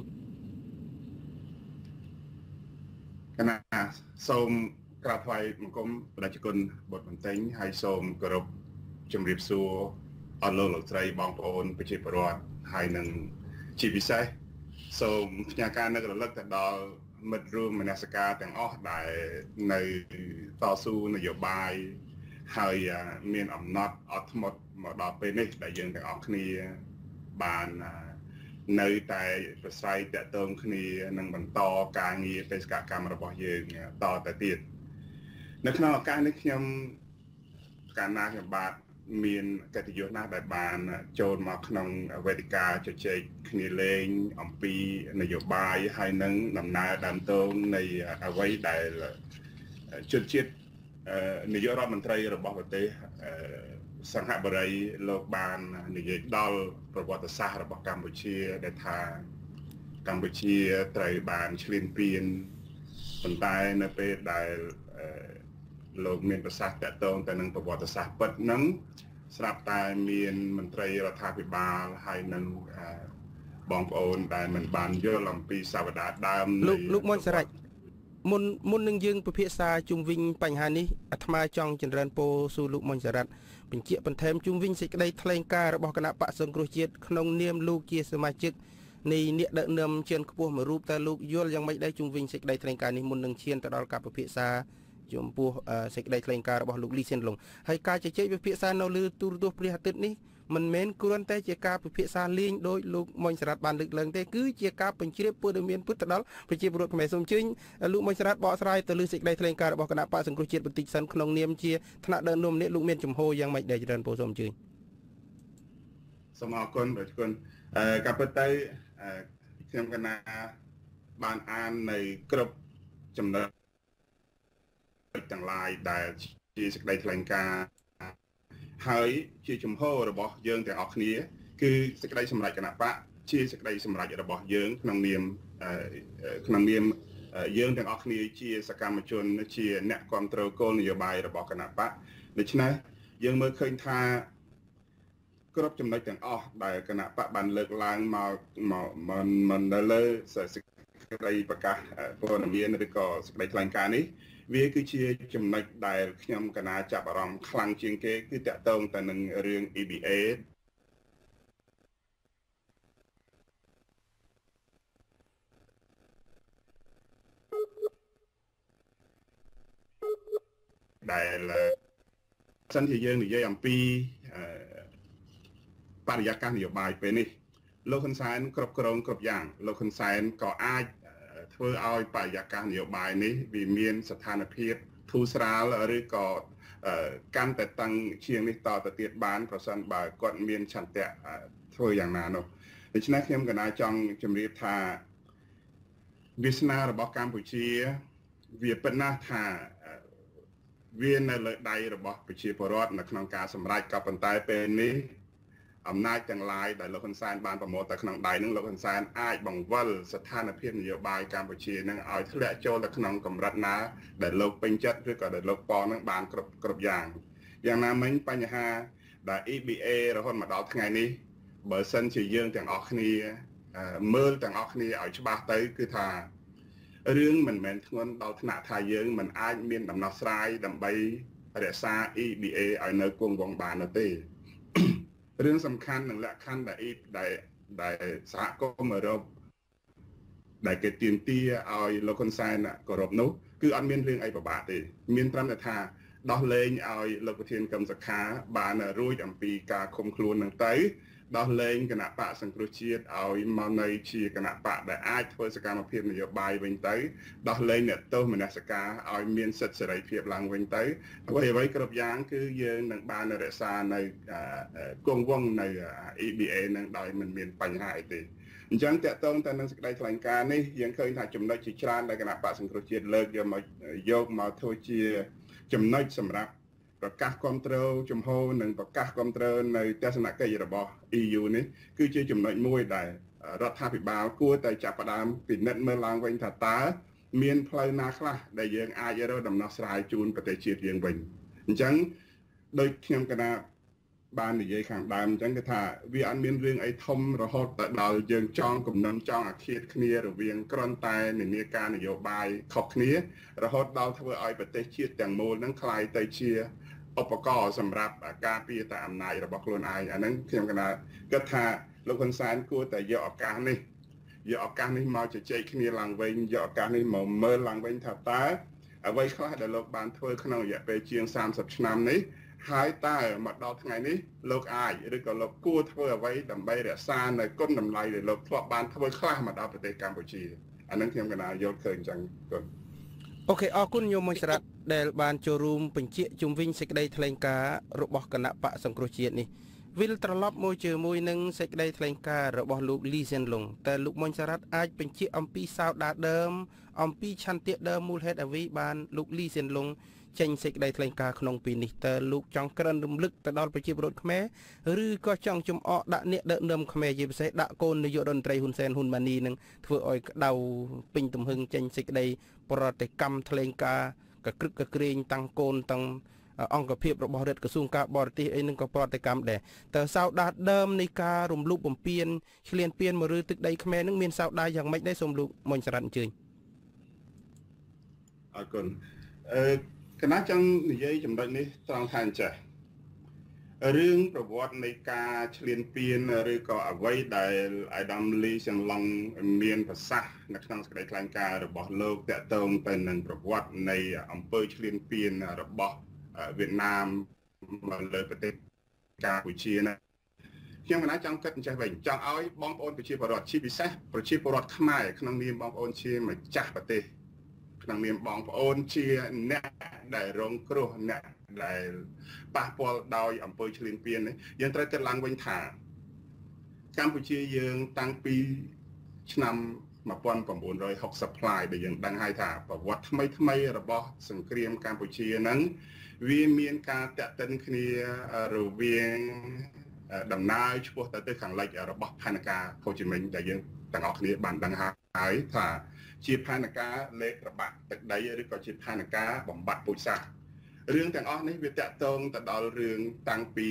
គណៈសូមក្រាបថ្វាយបង្គំប្រជាជនបុត្របន្ទិញហើយសូមគោរពជំរាបសួរអស់លោកលោកស្រីបងប្អូនប្រជាពលរដ្ឋហើយនឹងជាពិសេសសូមផ្ញើការនឹករលឹកទៅដល់មិត្តរួមមនសិការទាំងអស់ដែលនៅតស៊ូនយោបាយហើយមានអំណត់អត់ធ្មត់មកដល់ពេលនេះដែលយើងទាំងអស់គ្នាបាននៅតែប្រស្រ័យតាក់ទងគ្នានឹងបន្តការងារបេសកកម្មរបស់យើងតទៅទៀតនៅក្នុងឱកាសនេះខ្ញុំកាលណាខ្ញុំបាទមានកិត្តិយសណាស់ដែលបានចូលមកក្នុងវេទិកាជជែកគ្នាលេងអំពីនយោបាយហើយនឹងដំណើរដើមទងនៃអ្វីដែលជនជាតិនាយករដ្ឋមន្ត្រីរបស់ប្រទេសសង្ហបុរីលោកបាននិយាយដល់ប្រវត្តិសាស្ត្ររបស់កម្ពុជាដែលថាកម្ពុជាត្រូវបានឈ្លានពានប៉ុន្តែនៅពេលដែលលោកមានប្រសាសន៍តាក់ទងទៅនឹងប្រវត្តិសាស្ត្រពិតហ្នឹងស្រាប់តែមានមន្ត្រីរដ្ឋាភិបាលហើយនឹងបងប្អូនដែលមិនបានយល់អំពីសាវតាដើមលោកលោកម៉ុនសារ៉ាច់មុនមុននឹងយើងពិភាក្សាជុំវិញបញ្ហានេះអាត្មាចង់ចម្រើនពរសួរលោកម៉ុនសារ៉ាត់បញ្ជាក់បន្ថែមជុំវិញសេចក្តីថ្លែងការណ៍របស់គណៈបកសង្គ្រោះជាតិក្នុងនាមលោកជាសមាជិកនៃអ្នកដឹកនាំជាន់ខ្ពស់មួយរូបតើលោកយល់យ៉ាងម៉េចដែរជុំវិញសេចក្តីថ្លែងការណ៍នេះមុននឹងឈានទៅដល់ការពិភាក្សាចំពោះសេចក្តីថ្លែងការណ៍របស់លោកលីសៀនឡុងហើយការជជែកវិភាសានៅលើទូរទស្សន៍ព្រះអាទិត្យនេះមិនមែនគ្រាន់តែជាការពិភាក្សាលេងដោយលោកមុញសារ៉ាត់បានលើកឡើងទេគឺជាការបញ្ជ្រាបព័ត៌មានពុទ្ធដល់ប្រជាពលរដ្ឋខ្មែរសូមអញ្ជើញលោកមុញសារ៉ាត់បកស្រាយទៅលើសេចក្តីថ្លែងការណ៍របស់គណៈបកសង្គ្រោះជាតិបន្តិចសិនក្នុងនាមជាថ្នាក់ដឹកនាំនេះលោកមានចំហយ៉ាងម៉េចដែរច្រើនពោសូមអញ្ជើញសូមអរគុណប្រជាជនអឺក៏ប៉ុន្តែខ្ញុំកណាបានអាននៅគ្រប់ចំណុចទាំងឡាយដែលជាសេចក្តីថ្លែងការណ៍ហើយជាជំហររបស់យើងទាំងអស់គ្នាគឺសេចក្តីសម្រេចគណៈបកជាសេចក្តីសម្រេចរបស់យើងក្នុងនាមក្នុងនាមយើងទាំងអស់គ្នាជាសកម្មជនជាអ្នកគ្រប់គ្រងគោលនយោបាយរបស់គណៈបកដូច្នេះយើងមើលឃើញថាគ្រប់ចំណុចទាំងអស់ដែលគណៈបកបានលើកឡើងមកមកមិននៅលើសេចក្តីប្រកាសព័ត៌មានឬក៏សេចក្តីថ្លែងការណ៍នេះវាគឺជាចំណុចដែលខ្ញុំកណាចាប់អារម្មណ៍ខ្លាំងជាងគេគឺតាក់ទងទៅនឹងរឿង E B A ដែលសិនជាយើងនិយាយអំពីបរិយាកាសនយោបាយពេលនេះលោកហ៊ុនសែនគ្រប់គ្រងគ្រប់យ៉ាងលោកហ៊ុនសែនក៏អាចធ្វើឲ្យបរិយាកាសនយោបាយនេះវាមានស្ថានភាពធូរស្រាលឬក៏កាន់តែតឹងជាងនេះតទៅទៀតបានប្រសិនបើគាត់មានឆន្ទៈធ្វើយ៉ាងណានោះដូច្នេះខ្ញុំកណាចង់ជម្រាបថាវាសនារបស់កម្ពុជាវាពិតណាស់ថាវានៅលើដៃរបស់ប្រជាពលរដ្ឋនៅក្នុងការសម្រេចក៏ប៉ុន្តែពេលនេះអំណាចទាំងឡាយដែលលោកហ៊ុនសែនបានប្រមូលទៅក្នុងដៃនឹងលោកហ៊ុនសែនអាចបង្វិលស្ថានភាពនយោបាយកម្ពុជានឹងឲ្យធ្លាក់ចូលទៅក្នុងកម្រិតណាដែលលោកពេញចិត្តឬក៏ដែលលោកប៉នឹងបានគ្រប់គ្រប់យ៉ាងយ៉ាងណាមិញបញ្ហាដែល E B A រហូតមកដល់ថ្ងៃនេះបើសិនជាយើងទាំងអស់គ្នាមើលទាំងអស់គ្នាឲ្យច្បាស់ទៅគឺថារឿងមិនមែនធ្ងន់ដល់ថ្នាក់ថាយើងមិនអាចមានដំណោះស្រាយដើម្បីរក្សា E B A ឲ្យនៅគង់វង្សបាននោះទេរឿងសំខាន់និងលក្ខខណ្ឌដែលដែលដែលសហគមន៍អឺរ៉ុបដែលគេទាមទារឲ្យលោកហ៊ុនសែនគោរពនោះគឺអត់មានរឿងអីពិបាកទេមានត្រឹមតែថាដោះលែងឲ្យលោកប្រធានកឹមសុខាបានរួចអំពីការឃុំខ្លួននឹងទៅដោះលែងគណៈបកសង្គ្រោះជាតិឲ្យមកនៅជាគណៈបកដែលអាចធ្វើសកម្មភាពនយោបាយវិញទៅដោះលែងអ្នកទោសមនសិការឲ្យមានសិទ្ធិសេរីភាពឡើងវិញទៅអ្វីអ្វីគ្រប់យ៉ាងគឺយើងនឹងបានរក្សានៅគង់វង្សនៅ E B A នឹងដោយមិនមានបញ្ហាអីទេអញ្ចឹងតកតងទៅនឹងសេចក្តីថ្លែងការណ៍នេះយើងឃើញថាចំណុចជាច្រើនដែលគណៈបកសង្គ្រោះជាតិលើកយកមកយកមកធ្វើជាចំណុចសម្រាប់ប្រកាសគ្រប់គ្រងជំហរនិងប្រកាសគ្រប់គ្រងនៅទស្សនកិច្ចរបស់ E U នេះគឺជាចំណុចមួយដែលរដ្ឋាភិបាលគួរតែចាប់ផ្ដើមពិនិត្យមើលឡើងវិញថាតើមានផ្លូវណាខ្លះដែលយើងអាចរកដំណោះស្រាយជូនប្រទេសជាតិយើងវិញអញ្ចឹងដោយខ្ញុំកណាបាននិយាយខាងដើមអញ្ចឹងគឺថាវាអត់មានរឿងអីធំរហូតដល់យើងចង់គំនិតចង់អាឃាតគ្នារវាងគ្រាន់តែនានាការនយោបាយខុសគ្នារហូតដល់ធ្វើឲ្យប្រទេសជាតិទាំងមូលនឹងคล้ายទៅជាឧបករណ៍សម្រាប់ការពារតែអំណាចរបស់ខ្លួនឯងអាហ្នឹងខ្ញុំកណាគិតថាលោកហ៊ុនសែនគួរតែយកឱកាសនេះយកឱកាសនេះមកជជែកគ្នាឡើងវិញយកឱកាសនេះមកមើលឡើងវិញថាតើអ្វីខ្លះដែលលោកបានធ្វើក្នុងរយៈពេលជាងសាមសិបឆ្នាំនេះហើយតើមកដល់ថ្ងៃនេះលោកអាចឬក៏លោកគួរធ្វើអ្វីដើម្បីរក្សានៅគុណតម្លៃដែលលោកធ្លាប់បានធ្វើខ្លះមកដល់ប្រទេសកម្ពុជាអាហ្នឹងខ្ញុំកណាយល់ឃើញអញ្ចឹងគុណអូខេអរគុណញោមមុញសារ៉ាត់ដែលបានចូលរួមបញ្ជាក់ជុំវិញសេចក្តីថ្លែងការណ៍របស់គណៈបកសង្គ្រោះជាតិនេះវិលត្រឡប់មកជាមួយនឹងសេចក្តីថ្លែងការណ៍របស់លោកលីសៀនឡុងតែលោកមុញសារ៉ាត់អាចបញ្ជាក់អំពីសោដាដើមអំពីឆន្ទៈដើមមូលហេតុអ្វីបានលោកលីសៀនឡុងចេញសេចក្តីថ្លែងការណ៍ក្នុងពេលនេះតើលោកចង់ក្រើនរំលឹកទៅដល់ប្រជាពលរដ្ឋខ្មែរឬក៏ចង់ចំអកដាក់អ្នកដឹកនាំខ្មែរជាពិសេសដាក់កូននាយករដ្ឋមន្ត្រីហ៊ុនសែនហ៊ុនម៉ាណីនឹងធ្វើឲ្យក្តៅពេញទំហឹងចេញសេចក្តីប្រតិកម្មថ្លែងការណ៍កក្រឹកកក្រែងតាំងកូនតាំងអង្គភាពរបស់រដ្ឋក្រសួងការបរទេសអីនឹងក៏ប្រតិកម្មដែរតើសោដាដើមនៃការរំលោភបំពានឈ្លានពានមកឬទឹកដីខ្មែរនឹងមានសោដាយ៉ាងម៉េចដែរសូមលោកមុញសារ៉ាត់អញ្ជើញអរគុណអឺគណៈចង់និយាយចំណុចនេះត្រង់ថាអញ្ចេះអរឿងប្រវត្តិនៃការឈ្លានពានឬក៏អ្វីដែលអាដាមលីសៀងឡុងមានប្រសាសន៍នៅក្នុងសេចក្តីថ្លែងការណ៍របស់លោកតាក់ទងទៅនឹងប្រវត្តិនៃអំពើឈ្លានពានរបស់វៀតណាមមកលើប្រទេសកម្ពុជាណាខ្ញុំមិនអាចចង់គិតអញ្ចេះវិញចង់ឲ្យបងប្អូនប្រជាពលរដ្ឋជាពិសេសប្រជាពលរដ្ឋខ្មែរក្នុងនាមបងប្អូនជាម្ចាស់ប្រទេសក្នុងនាមបងប្អូនជាអ្នកដែលរងគ្រោះអ្នកដែលប៉ះពាល់ដោយអំពើឈ្លានពាននេះយើងត្រូវគិតឡើងវិញថាកម្ពុជាយើងតាំងពីឆ្នាំnineteen sixtyផ្លាយដែលយើងដឹងហើយថាប្រវត្តិថ្មីថ្មីរបស់សង្គ្រាមកម្ពុជាហ្នឹងវាមានការតាក់ទិនគ្នារវាងដំណើរឆ្ពោះទៅទៅខាងលិចរបស់ផែនការហូជីមិញដែលយើងទាំងអស់គ្នាបានដឹងហើយថាជាផែនការលេខរបាក់ទឹកដីឬក៏ជាផែនការបំបត្តិពូជសាសន៍រឿងទាំងអស់នេះវាតាក់ទងទៅដល់រឿងតាំងពី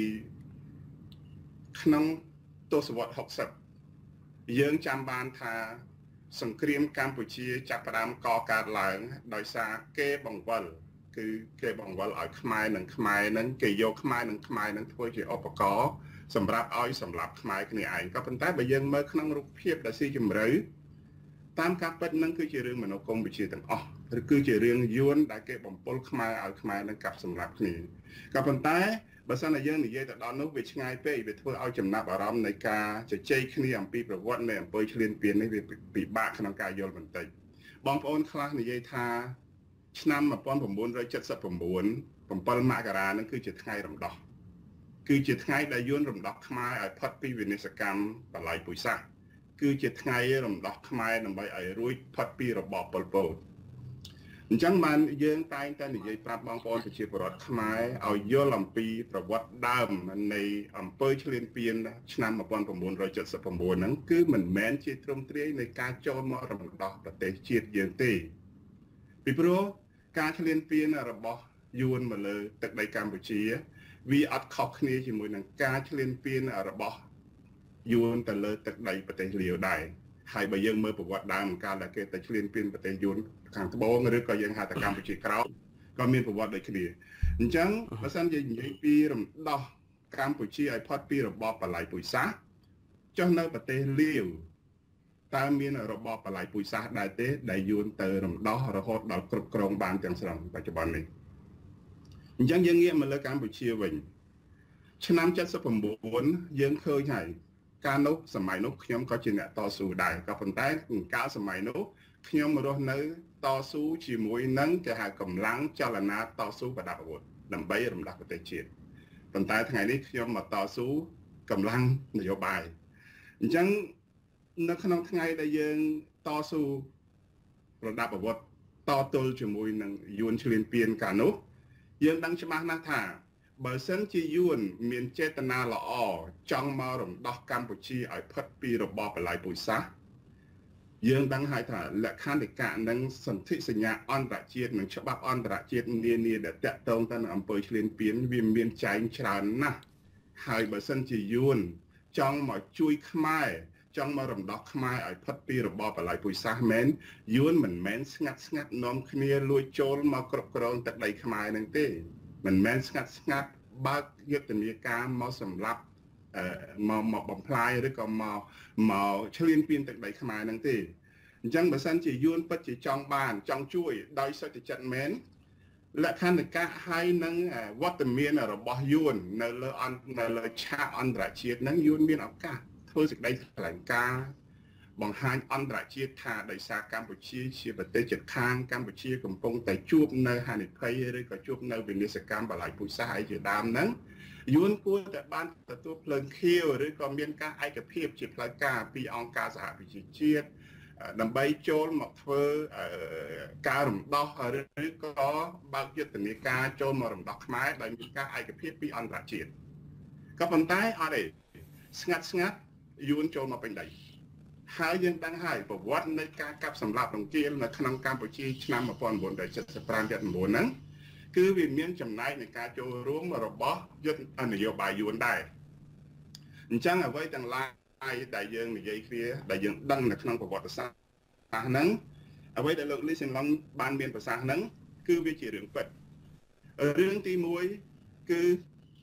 ក្នុងទសវត្សរ៍sixtyយើងចាំបានថាសង្គ្រាមកម្ពុជាចាប់ផ្ដើមកកើតឡើងដោយសារគេបង្វិលគឺគេបង្វិលឲ្យខ្មែរនិងខ្មែរនឹងគេយកខ្មែរនិងខ្មែរនឹងធ្វើជាឧបករណ៍សម្រាប់ឲ្យសម្លាប់ខ្មែរគ្នាឯងក៏ប៉ុន្តែបើយើងមើលក្នុងរូបភាពដែលស៊ីជម្រៅតាមការពិតនឹងគឺជារឿងមនោគមវិជ្ជាទាំងអស់ឬគឺជារឿងយួនដែលគេបំពុលខ្មែរឲ្យខ្មែរនឹងកាប់សម្លាប់គ្នាក៏ប៉ុន្តែបើសិនជាយើងនិយាយទៅដល់នោះវាឆ្ងាយពេកវាធ្វើឲ្យចំណាប់អារម្មណ៍នៃការជជែកគ្នាអំពីប្រវត្តិនៃអំពើឈ្លានពាននេះវាពិបាកក្នុងការយល់បន្តិចបងប្អូនខ្លះនិយាយថាឆ្នាំnineteen seventy-nine 7មករានឹងគឺជាថ្ងៃរំដោះគឺជាថ្ងៃដែលយួនរំដោះខ្មែរឲ្យផុតពីវិនាសកម្មបល្ល័យពូជសាសន៍គឺជាថ្ងៃរំដោះខ្មែរដើម្បីឲ្យរួចផុតពីរបបប៉ុលពតអញ្ចឹងបានយើងតែងតែនិយាយប្រាប់បងប្អូនប្រជាពលរដ្ឋខ្មែរឲ្យយល់អំពីប្រវត្តិដើមនៃអំពើឈ្លានពានឆ្នាំnineteen seventy-nine ហ្នឹងគឺមិនមែនជាទ្រង់ទ្រាយនៃការចូលមករំដោះប្រទេសជាតិយើងទេពីព្រោះការឈ្លានពានរបស់យួនមកលើទឹកដីកម្ពុជាវាអត់ខុសគ្នាជាមួយនឹងការឈ្លានពានរបស់យួនទៅលើទឹកដីប្រទេសលាវដែរហើយបើយើងមើលប្រវត្តិដើមកាលដែលគេទៅឈ្លានពានប្រទេសយួនខាងត្បូងឬក៏យើងហៅថាកម្ពុជាក្រោមក៏មានប្រវត្តិដូចគ្នាអញ្ចឹងបើសិនជានិយាយពីរំដោះកម្ពុជាឲ្យផុតពីរបបបល្ល័យពូជសាសន៍ចុះនៅប្រទេសលាវតើមានរបបបល្ល័យពូជសាសន៍ដែរទេដែលយួនទៅរំដោះរហូតដល់គ្រប់គ្រងបានទាំងស្រុងបច្ចុប្បន្ននេះអញ្ចឹងយើងងាកមកលើកម្ពុជាវិញឆ្នាំseventy-nineយើងឃើញហើយកាលនោះសម័យនោះខ្ញុំក៏ជាអ្នកតស៊ូដែរក៏ប៉ុន្តែកាលសម័យនោះខ្ញុំរស់នៅតស៊ូជាមួយនឹងគេហៅកម្លាំងចលនាតស៊ូប្រដាប់អាវុធដើម្បីរំដោះប្រទេសជាតិប៉ុន្តែថ្ងៃនេះខ្ញុំមកតស៊ូកម្លាំងនយោបាយអញ្ចឹងនៅក្នុងថ្ងៃដែលយើងតស៊ូប្រដាប់អាវុធតទល់ជាមួយនឹងយួនឈ្លានពានកាលនោះយើងដឹងច្បាស់ណាស់ថាបើសិនជាយួនមានចេតនាល្អចង់មករំដោះកម្ពុជាឲ្យផុតពីរបបបល្ល័យពូជសាសន៍យើងដឹងហើយថាលក្ខន្តិកៈនិងសន្ធិសញ្ញាអន្តរជាតិនិងច្បាប់អន្តរជាតិនានាដែលតាក់ទងទៅនឹងអំពើឈ្លានពានវាមានចែងច្រើនណាស់ហើយបើសិនជាយួនចង់មកជួយខ្មែរចង់មករំដោះខ្មែរឲ្យផុតពីរបបបល្ល័យពូជសាសន៍មែនយួនមិនមែនស្ងាត់ស្ងាត់នាំគ្នាលួចចូលមកគ្រប់គ្រងទឹកដីខ្មែរនឹងទេមិនមែនស្ងាត់ស្ងាត់បើកយុទ្ធនាការមកសម្រាប់មកមកបំផ្លាញឬក៏មកមកឈ្លានពានទឹកដីខ្មែរនឹងទេអញ្ចឹងបើសិនជាយួនពិតជាចង់បានចង់ជួយដោយសុទ្ធចិត្តមែនលក្ខន្តិកៈហើយនឹងវត្តមានរបស់យួននៅលើនៅលើឆាកអន្តរជាតិនឹងយួនមានឱកាសធ្វើសេចក្តីថ្លែងការណ៍បង្ហាញអន្តរជាតិថាដោយសារកម្ពុជាជាប្រទេសជិតខាងកម្ពុជាកំពុងតែជួបនៅហានិភ័យឬក៏ជួបនៅវិនាសកម្មបល្ល័យពូជសាសន៍អីជាដើមហ្នឹងយួនគួរតែបានទទួលភ្លើងខៀវឬក៏មានការឯកភាពជាផ្លូវការពីអង្គការសហប្រជាជាតិដើម្បីចូលមកធ្វើការរំដោះឬក៏បើកយុទ្ធនាការចូលមករំដោះខ្មែរដោយមានការឯកភាពពីអន្តរជាតិក៏ប៉ុន្តែអត់ទេស្ងាត់ស្ងាត់យួនចូលមកពេញដីហើយយើងដឹងហើយប្រវត្តិនៃការកាប់សម្លាប់រង្គាលនៅក្នុងកម្ពុជាឆ្នាំnineteen seventy-five ហ្នឹងគឺវាមានចំណែកនៃការចូលរួមរបស់យុទ្ធនយោបាយយួនដែរអញ្ចឹងអ្វីទាំងឡាយដែលយើងនិយាយគ្នាដែលយើងដឹងនៅក្នុងប្រវត្តិសាស្ត្រហ្នឹងអ្វីដែលលោកលីសេនឡុងបានមានប្រសាសន៍ហ្នឹងគឺវាជារឿងពិតរឿងទីមួយគឺ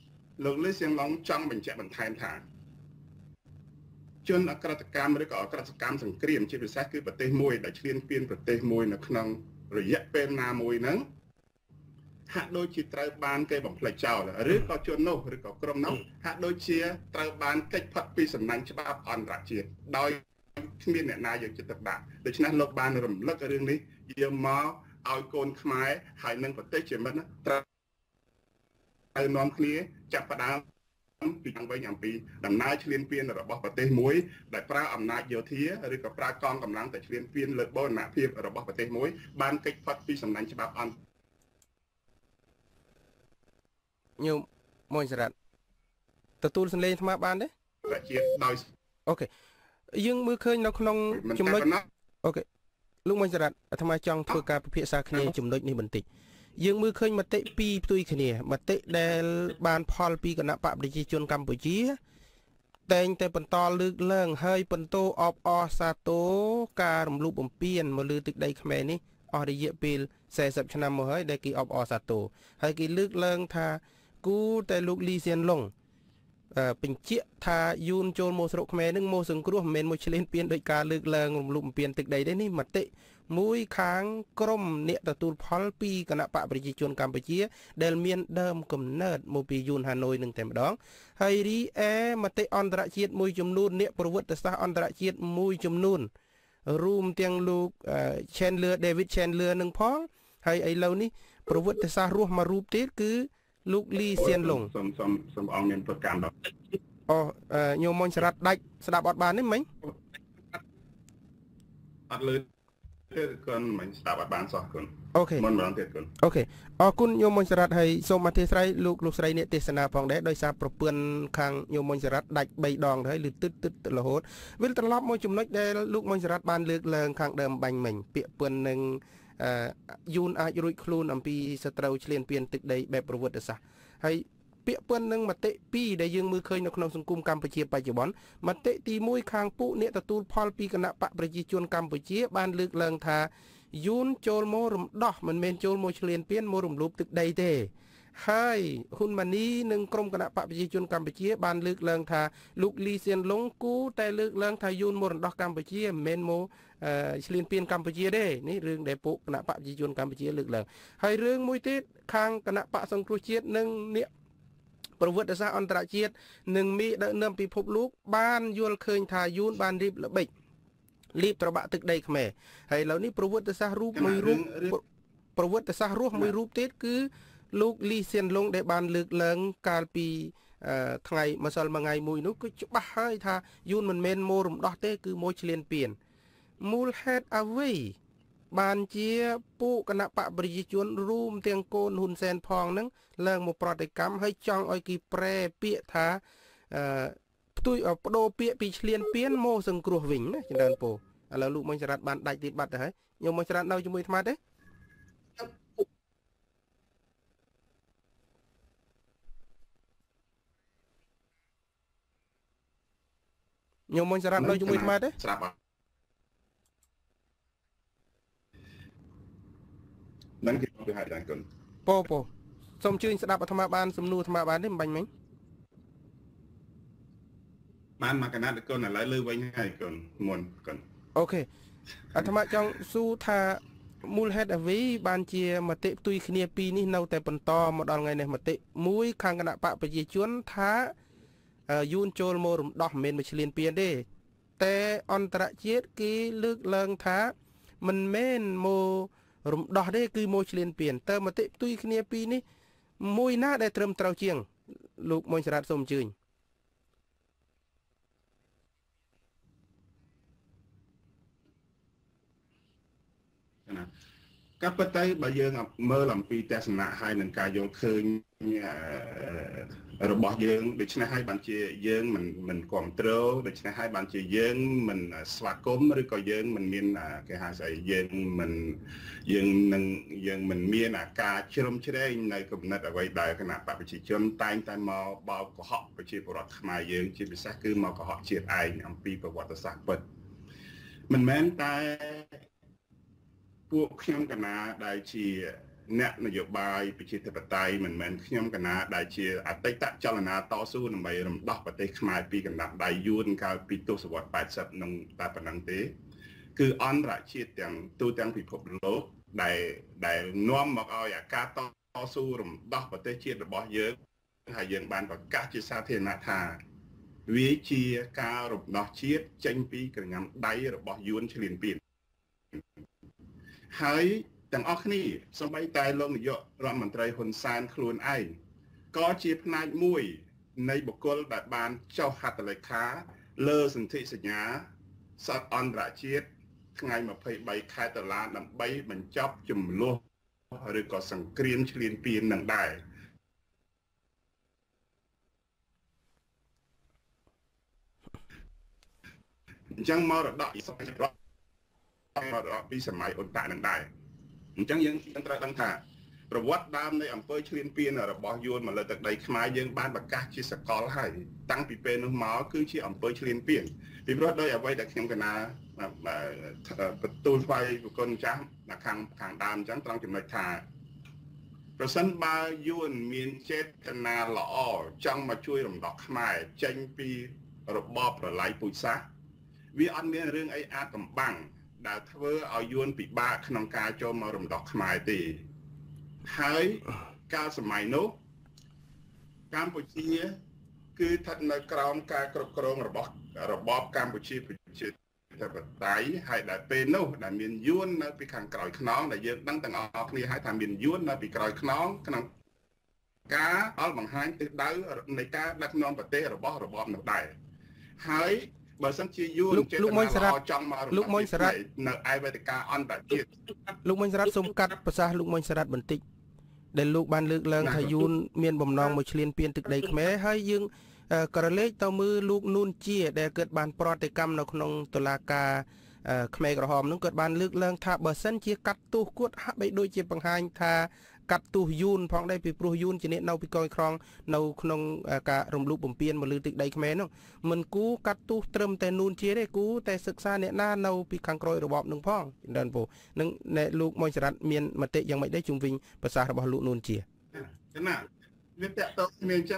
លោកលីសៀងឡុងចង់បញ្ជាក់បន្ថែមថាជនអក្រិតកម្មឬក៏អក្រិតកម្មសង្គ្រាមជាពិសេសគឺប្រទេសមួយដែលឈ្លានពានប្រទេសមួយនៅក្នុងរយៈពេលណាមួយហ្នឹងហាក់ដូចជាត្រូវបានគេបំផ្លិចចោលឬក៏ជននោះឬក៏ក្រុមនោះហាក់ដូចជាត្រូវបានកិច្ចផុតពីសំណាញ់ច្បាប់អន្តរជាតិដោយគ្មានអ្នកណាយកចិត្តទុកដាក់ដូច្នេះលោកបានរំលឹករឿងនេះយកមកឲ្យកូនខ្មែរហើយនឹងប្រទេសជាមិត្តត្រូវទៅនាំគ្នាចាប់ផ្ដើមពីខាងវិញអំពីដំណើរឈ្លានពានរបស់ប្រទេសមួយដែលប្រើអំណាចយោធាឬក៏ប្រើកងកម្លាំងតែឈ្លានពានលើបូរណភាពរបស់ប្រទេសមួយបានកិច្ចផុតពីសំណាញ់ច្បាប់អន្តញោមមួយចរិតទទួលសលេងអាត្មាបានទេរជាតិដោយអូខេយើងមើលឃើញនៅក្នុងចំណុចអូខេលោកមួយចរិតអាត្មាចង់ធ្វើការពិភាក្សាគ្នាចំណុចនេះបន្តិចយើងមើលឃើញមតិពីរផ្ទុយគ្នាមតិដែលបានផលពីគណៈបកប្រជាជនកម្ពុជាតែងតែបន្តលើកឡើងហើយបន្តអបអរសាទរការរំលោភបំពានមកលើទឹកដីខ្មែរនេះអស់រយៈពេលสี่สิบឆ្នាំមកហើយដែលគេអបអរសាទរហើយគេលើកឡើងថាគូតែលោកលីសៀនឡុងបញ្ជាក់ថាយូនចូលមកស្រុកខ្មែរនឹងមកសង្គ្រោះមិនមែនមកឆ្លៀនពៀនដោយការលើកឡើងរំលោភបំពានទឹកដីទេនេះមតិមួយខាងក្រមអ្នកទទួលផលពីគណៈបកប្រជាជនកម្ពុជាដែលមានដើមកំណើតមកពីយូនហាណូយនឹងតែម្ដងហើយរីអេមតិអន្តរជាតិមួយចំនួនអ្នកប្រវត្តិសាស្ត្រអន្តរជាតិមួយចំនួនរួមទាំងលោក Chandler David Chandler នឹងផងហើយឥឡូវនេះប្រវត្តិសាស្ត្ររស់មួយរូបទៀតគឺលោកលីសៀនឡុងសូមសូមសូមអង្គមានប្រកាន់ដល់អូញោមមុនចរិតដាច់ស្ដាប់អត់បានទេមិញអត់លឺទេកូនមិញស្ដាប់អត់បានសោះកូនអូខេមុនម្ដងទៀតកូនអូខេអរគុណញោមមុនចរិតហើយសូមអធិស្ឋានលោកលោកស្រីអ្នកទេសនាផងដែរដោយសារប្រពន្ធខាងញោមមុនចរិតដាច់បីដងទៅហើយលឺទឹកទឹករហូតវិលត្រឡប់មកចំណុចដែលលោកមុនចរិតបានលើកឡើងខាងដើមបាញ់មិញពាក្យពន្ធនឹងយូនអាចរួចខ្លួនអំពីសត្រូវឈ្លានពានទឹកដីបែបប្រវត្តិសាស្ត្រហើយពាក្យពន្ធនឹងមតិពីរដែលយើងមើលឃើញនៅក្នុងសង្គមកម្ពុជាបច្ចុប្បន្នមតិទីមួយខាងពួកអ្នកទទួលផលពីគណៈបកប្រជាជនកម្ពុជាបានលើកឡើងថាយូនចូលមករំដោះមិនមែនចូលមកឈ្លានពានមករំលោភទឹកដីទេហើយហ៊ុនម៉ាណីនិងក្រុមគណៈបកប្រជាជនកម្ពុជាបានលើកឡើងថាលោកលីសៀនឡុងគូតែលើកឡើងថាយូនមករំដោះកម្ពុជាមិនមែនមកឈ្លានពានកម្ពុជាទេនេះរឿងដែលពួកគណៈបកប្រជាជនកម្ពុជាលើកឡើងហើយរឿងមួយទៀតខាងគណៈបកសង្គ្រោះជាតិនិងអ្នកប្រវត្តិសាស្ត្រអន្តរជាតិនិងមេដឹកនាំពិភពលោកបានយល់ឃើញថាយូនបានរៀបល្បិចលៀបត្របាក់ទឹកដីខ្មែរហើយឥឡូវនេះប្រវត្តិសាស្ត្ររូបមួយរូបប្រវត្តិសាស្ត្ររស់មួយរូបទៀតគឺលោកលីសៀនឡុងដែលបានលើកឡើងកាលពីថ្ងៃម្សិលមួយថ្ងៃមួយនោះគឺច្បាស់ហើយថាយូនមិនមែនមករំដោះទេគឺមកឈ្លានពានមូលហេតុអ្វីបានជាពួកគណៈបកប្រជាជនរួមទាំងកូនហ៊ុនសែនផងហ្នឹងឡើងមកប្រតិកម្មហើយចង់ឲ្យគេប្រែពាក្យថាអឺផ្ទុយបដូរពាក្យពីឈ្លានពានមកសង្គ្រោះវិញណាចម្រើនពូឥឡូវលោកមុនចរិតបានដាច់ទីបាត់ទៅហើយញោមមុនចរិតនៅជាមួយអាត្មាទេញោមមុនចរិតនៅជាមួយអាត្មាទេស្រាប់អត់មិនគេទៅហៅដែរគុណពូពូសូមជឿស្ដាប់អាត្មាបានសំណួរអាត្មាបានទេមិនបាញ់មិញបានមកកណាត់គុណឥឡូវលើវិញហើយគុណមុនគុណអូខេអាត្មាចង់សួរថាមូលហេតុអ្វីបានជាមតិផ្ទុយគ្នាពីរនេះនៅតែបន្តមកដល់ថ្ងៃនេះមតិមួយខាងគណៈបកប្រជាជនថាយូនចូលមករំដោះមិនមែនមកឈ្លានពានទេតែអន្តរជាតិគេលើកឡើងថាមិនមែនមករំដោះទេគឺមកឈ្លានពានតើមតិផ្ទុយគ្នាពីរនេះមួយណាដែលត្រឹមត្រូវជាងលោកមុនចរិតសូមអញ្ជើញណាក៏ប៉ុន្តែបើយើងមើលអំពីទស្សនៈហើយនឹងការយល់ឃើញរបស់យើងដូច្នេះហើយបានជាយើងមិនមិនគ្រប់គ្រងដូច្នេះហើយបានជាយើងមិនស្វាគមន៍ឬក៏យើងមិនមានគេហៅស្អីយើងមិនយើងនឹងយើងមិនមានអាការជ្រុំជ្រែងនៅគំនិតអ្វីដែលគណៈបព្វជិជនតែងតែមកបោកកុហកប្រជាពលរដ្ឋខ្មែរយើងជាពិសេសគឺមកកុហកជាតិឯងអំពីប្រវត្តិសាស្ត្រពិតមិនមែនតែពួកខ្ញុំកណាដែលជាអ្នកនយោបាយប្រជាធិបតេយ្យមិនមែនខ្ញុំកណាដែលជាអតីតចលនាតស៊ូដើម្បីរំដោះប្រទេសខ្មែរពីកណ្ដាប់ដៃយួនកាលពីទសវត្សរ៍八សិបនឹងតែប៉ុណ្ណឹងទេគឺអន្តរជាតិទាំងទូទាំងពិភពលោកដែលដែលនាំមកឲ្យអាការតស៊ូរំដោះប្រទេសជាតិរបស់យើងហើយយើងបានប្រកាសជាសាធារណៈថាវាជាការរំដោះជាតិចេញពីក្រញាំដៃរបស់យួនឈ្លានពានហើយទាំងអស់គ្នាសូម្បីតែលោកនាយករដ្ឋមន្ត្រីហ៊ុនសែនខ្លួនឯងក៏ជាផ្នែកមួយនៃបុគ្គលដែលបានចុះហត្ថលេខាលើសន្ធិសញ្ញាសន្តិអន្តរជាតិថ្ងៃម្ភៃបីខែតុលាដើម្បីបញ្ចប់ចំនួនឬក៏សង្គ្រាមឈ្លានពាននឹងដែរអញ្ចឹងមរតកសម័យរដ្ឋមរតកពីសម័យអ៊ុនតាក់នឹងដែរអញ្ចឹងយើងត្រូវដឹងថាប្រវត្តិដើមនៃអំពើឈ្លានពានរបស់យួនមកលើទឹកដីខ្មែរយើងបានប្រកាសជាសកលហើយតាំងពីពេលនោះមកគឺជាអំពើឈ្លានពានពីព្រោះដោយអ្វីដែលខ្ញុំកណាបន្ទូលថ្វាយប្រគុណចាស់ខាងខាងដើមអញ្ចឹងត្រង់ចំណុចថាប្រសិនបើយួនមានចេតនាល្អចង់មកជួយរំដោះខ្មែរចេញពីរបបប្រល័យពូជសាសន៍វាអត់មានរឿងអីអាចកំបាំងដែលធ្វើឲ្យយួនពិបាកក្នុងការចូលមករំដោះខ្មែរទេហើយកាលសម័យនោះកម្ពុជាគឺស្ថិតនៅក្រោមការគ្រប់គ្រងរបស់របបកម្ពុជាប្រជាធិបតេយ្យហើយដែលពេលនោះដែលមានយួននៅពីខាងក្រោយខ្នងដែលយើងដឹងទាំងអស់គ្នាហើយថាមានយួននៅពីក្រោយខ្នងក្នុងការអល់បង្ហាញទិសដៅនៃការដឹកនាំប្រទេសរបស់របបនោះដែរហើយបើសិនជាយួនចេតនាល្អចង់មករំដោះជាតិនៅឯវេទិកាអន្តរជាតិលោកមុញសរ៉ាត់សូមកាត់ប្រសាសន៍លោកមុញសរ៉ាត់បន្តិចដែលលោកបានលើកឡើងថាយួនមានបំណងមកឈ្លានពានទឹកដីខ្មែរហើយយើងក៏រលេចទៅមើលលោកនួនជាដែលកើតបានប្រតិកម្មនៅក្នុងតុលាការខ្មែរក្រហមនឹងគាត់បានលើកឡើងថាបើសិនជាកាត់ទោសគាត់ហាក់បីដូចជាបង្ហាញថាកាត់ទោសយួនផងដែរពីព្រោះយួនជាអ្នកនៅពីកោយក្រងនៅក្នុងការរំលោភបំពានមកលើទឹកដីខ្មែរនោះមិនគូកាត់ទោសត្រឹមតែនួនជាទេគូតែសិក្សាអ្នកណានៅពីខាងក្រោយរបបនឹងផងច្រើនពូនឹងលោកមុញសរ៉ាត់មានមតិយ៉ាងម៉េចដែរជុំវិញប្រសាសន៍របស់លោកនួនជាណាវាតកតគ្នាអញ្ចឹង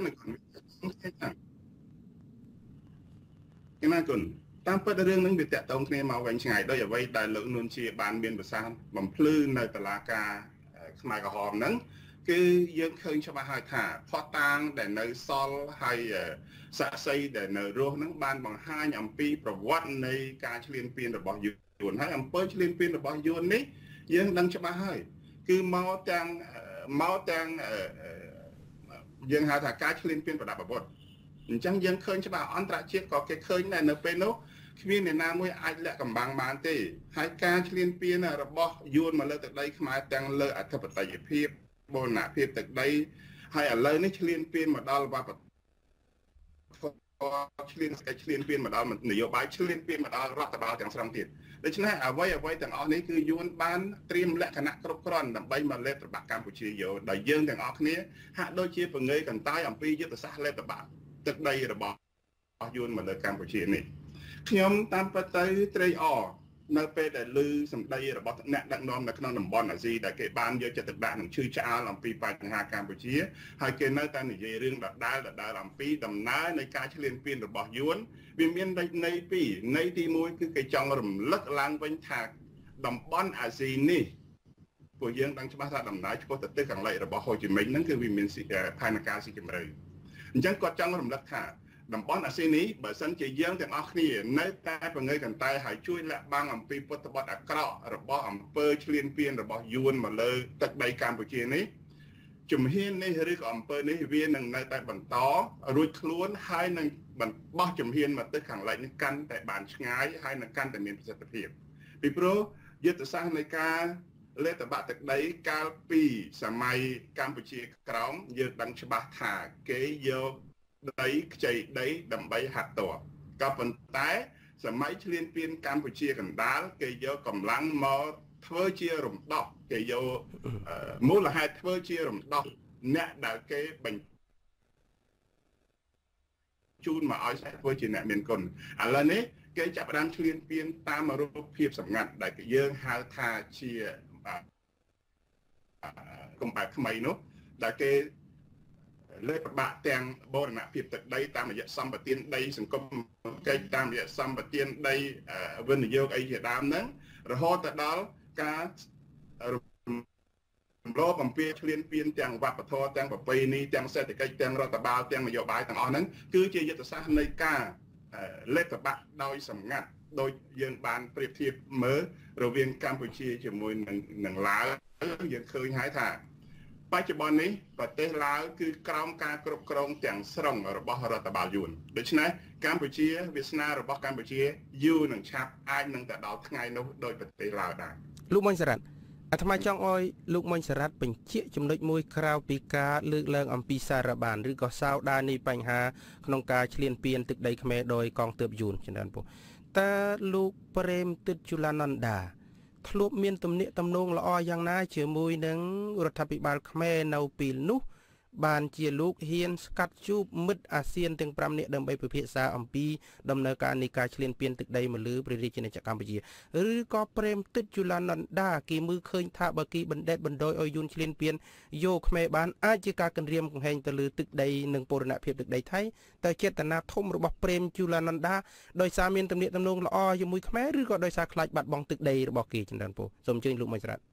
ណាគុណតាមពិតរឿងនឹងវាតកតគ្នាមកវិញឆ្ងាយដោយអ្វីដែលលោកនួនជាបានមានប្រសាសន៍បំភ្លឺនៅតុលាការខ្មែរក្រហមហ្នឹងគឺយើងឃើញច្បាស់ហើយថាផតតាងដែលនៅសល់ហើយសាក់សីដែលនៅរស់ហ្នឹងបានបង្ហាញអំពីប្រវត្តិនៃការឈ្លានពានរបស់យួនហើយអំពើឈ្លានពានរបស់យួននេះយើងដឹងច្បាស់ហើយគឺមកទាំងមកទាំងយើងហៅថាការឈ្លានពានប្រដាប់អាវុធអញ្ចឹងយើងឃើញច្បាស់អន្តរជាតិក៏គេឃើញដែរនៅពេលនោះគ្មានអ្នកណាមួយអាចលាក់កំបាំងបានទេហើយការឈ្លានពានរបស់យួនមកលើទឹកដីខ្មែរទាំងលើអធិបតេយ្យភាពបូរណភាពទឹកដីហើយឥឡូវនេះឈ្លានពានមកដល់វប្បធម៌ឈ្លានស្កេឈ្លានពានមកដល់នយោបាយឈ្លានពានមកដល់រដ្ឋបាលទាំងស្រុងទៀតដូច្នេះអ្វីអ្វីទាំងអស់នេះគឺយួនបានត្រៀមលក្ខណៈគ្រប់គ្រាន់ដើម្បីមកលេបត្របាក់កម្ពុជាយកដោយយើងទាំងអស់គ្នាហាក់ដូចជាពង្រេកកន្តើយអំពីយុទ្ធសាស្ត្រលេបត្របាក់ទឹកដីរបស់យួនមកលើកម្ពុជានេះខ្ញុំតាមពិតទៅត្រេកអរនៅពេលដែលឮសម្ដីរបស់អ្នកដឹកនាំនៅក្នុងតំបន់អាស៊ីដែលគេបានយកចិត្តទុកដាក់នឹងឈឺឆ្អាលអំពីបញ្ហាកម្ពុជាហើយគេនៅតែនិយាយរឿងដដែលដដែលអំពីដំណើរនៃការឈ្លានពានរបស់យួនវាមានន័យពីរន័យទីមួយគឺគេចង់រំលឹកឡើងវិញថាតំបន់អាស៊ីនេះពួកយើងដឹងច្បាស់ថាដំណើរឆ្ពោះទៅទិសខាងលិចរបស់ហូជីមិញហ្នឹងគឺវាមានផែនការស៊ីជម្រៅអញ្ចឹងគាត់ចង់រំលឹកថាតំបន់អាស៊ីនេះបើសិនជាយើងទាំងអស់គ្នានៅតែពង្រឹងកន្តើយហើយជួយលាក់បាំងអំពីពុតបទអាក្រក់របស់អំពើឈ្លានពានរបស់យួនមកលើទឹកដីកម្ពុជានេះជំហាននេះឬក៏អំពើនេះវានឹងនៅតែបន្តរួចខ្លួនហើយនឹងបោះជំហានមកទិសខាងលិចនេះកាន់តែបានឆ្ងាយហើយនឹងកាន់តែមានប្រសិទ្ធភាពពីព្រោះយុទ្ធសាស្ត្រនៃការលេបត្របាក់ទឹកដីកាលពីសម័យកម្ពុជាក្រោមយើងដឹងច្បាស់ថាគេយកដីខ្ចីដីដើម្បីហាត់តបក៏ប៉ុន្តែសម័យឈ្លានពានកម្ពុជាកណ្ដាលគេយកកម្លាំងមកធ្វើជារំដោះគេយកមូលហេតុធ្វើជារំដោះអ្នកដែលគេបញ្ជូនមកឲ្យធ្វើជាអ្នកមានគុណឥឡូវនេះគេចាប់ផ្ដើមឈ្លានពានតាមរូបភាពសម្ងាត់ដែលយើងហៅថាជាកំបែបថ្មីនោះដែលគេលើកប្របាក់ទាំងបូរណភាពទឹកដីតាមរយៈសម្បទានដីសង្គមកិច្ចតាមរយៈសម្បទានដីវិនិយោគអីជាដើមហ្នឹងរហូតទៅដល់ការរំលោភបំពានឈ្លានពានទាំងវប្បធម៌ទាំងប្រពៃណីទាំងសេដ្ឋកិច្ចទាំងរដ្ឋបាលទាំងនយោបាយទាំងអស់ហ្នឹងគឺជាយុទ្ធសាស្ត្រនៃការលេបប្របាក់ដោយសម្ងាត់ដោយយើងបានប្រៀបធៀបមើលរវាងកម្ពុជាជាមួយនឹងនឹងឡាវយើងឃើញហើយថាបច្ចុប្បន្ននេះប្រទេសឡាវគឺក្រោមការគ្រប់គ្រងទាំងស្រុងរបស់រដ្ឋបាលយួនដូច្នេះកម្ពុជាវាសនារបស់កម្ពុជាយូរនឹងឆាប់អាចនឹងទៅដល់ថ្ងៃនោះដោយប្រទេសឡាវដែរលោកមុញសារ៉ាត់អាត្មាចង់ឲ្យលោកមុញសារ៉ាត់បញ្ជាក់ចំណុចមួយក្រៅពីការលើកឡើងអំពីសារៈបានឬក៏សោដានៃបញ្ហាក្នុងការឈ្លានពានទឹកដីខ្មែរដោយកងទ័ពយួនចំនួនពោះតើលោកប្រេមទិតជូឡានន្តាធ្លាប់មានទំនាក់ទំនងល្អយ៉ាងណាជាមួយនឹងរដ្ឋាភិបាលខ្មែរនៅពេលនោះបានជាលោកហ៊ានស្កាត់ជួបមិត្តអាស៊ានទាំងប្រាំនាក់ដើម្បីពិភាក្សាអំពីដំណើរការនៃការឈ្លានពានទឹកដីមកលើព្រះរាជាណាចក្រកម្ពុជាឬក៏ប្រេមទិតជូឡានន្តាគេមើលឃើញថាបើគេបណ្ដេតបណ្ដោយឲ្យយួនឈ្លានពានយកខ្មែរបានអាចជាការគំរាមកំហែងទៅលើទឹកដីនិងបូរណភាពទឹកដីថៃតែចេតនាធំរបស់ប្រេមជូឡានន្តាដោយសារមានទំនាក់ទំនងល្អជាមួយខ្មែរឬក៏ដោយសារខ្លាចបាត់បង់ទឹកដីរបស់គេចំនួនពោះសូមអញ្ជើញលោកមុញសារ៉ាត់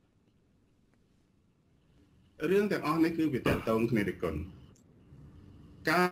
រឿងទាំងអស់នេះគឺវាតកតងគ្នាទៅគុណការ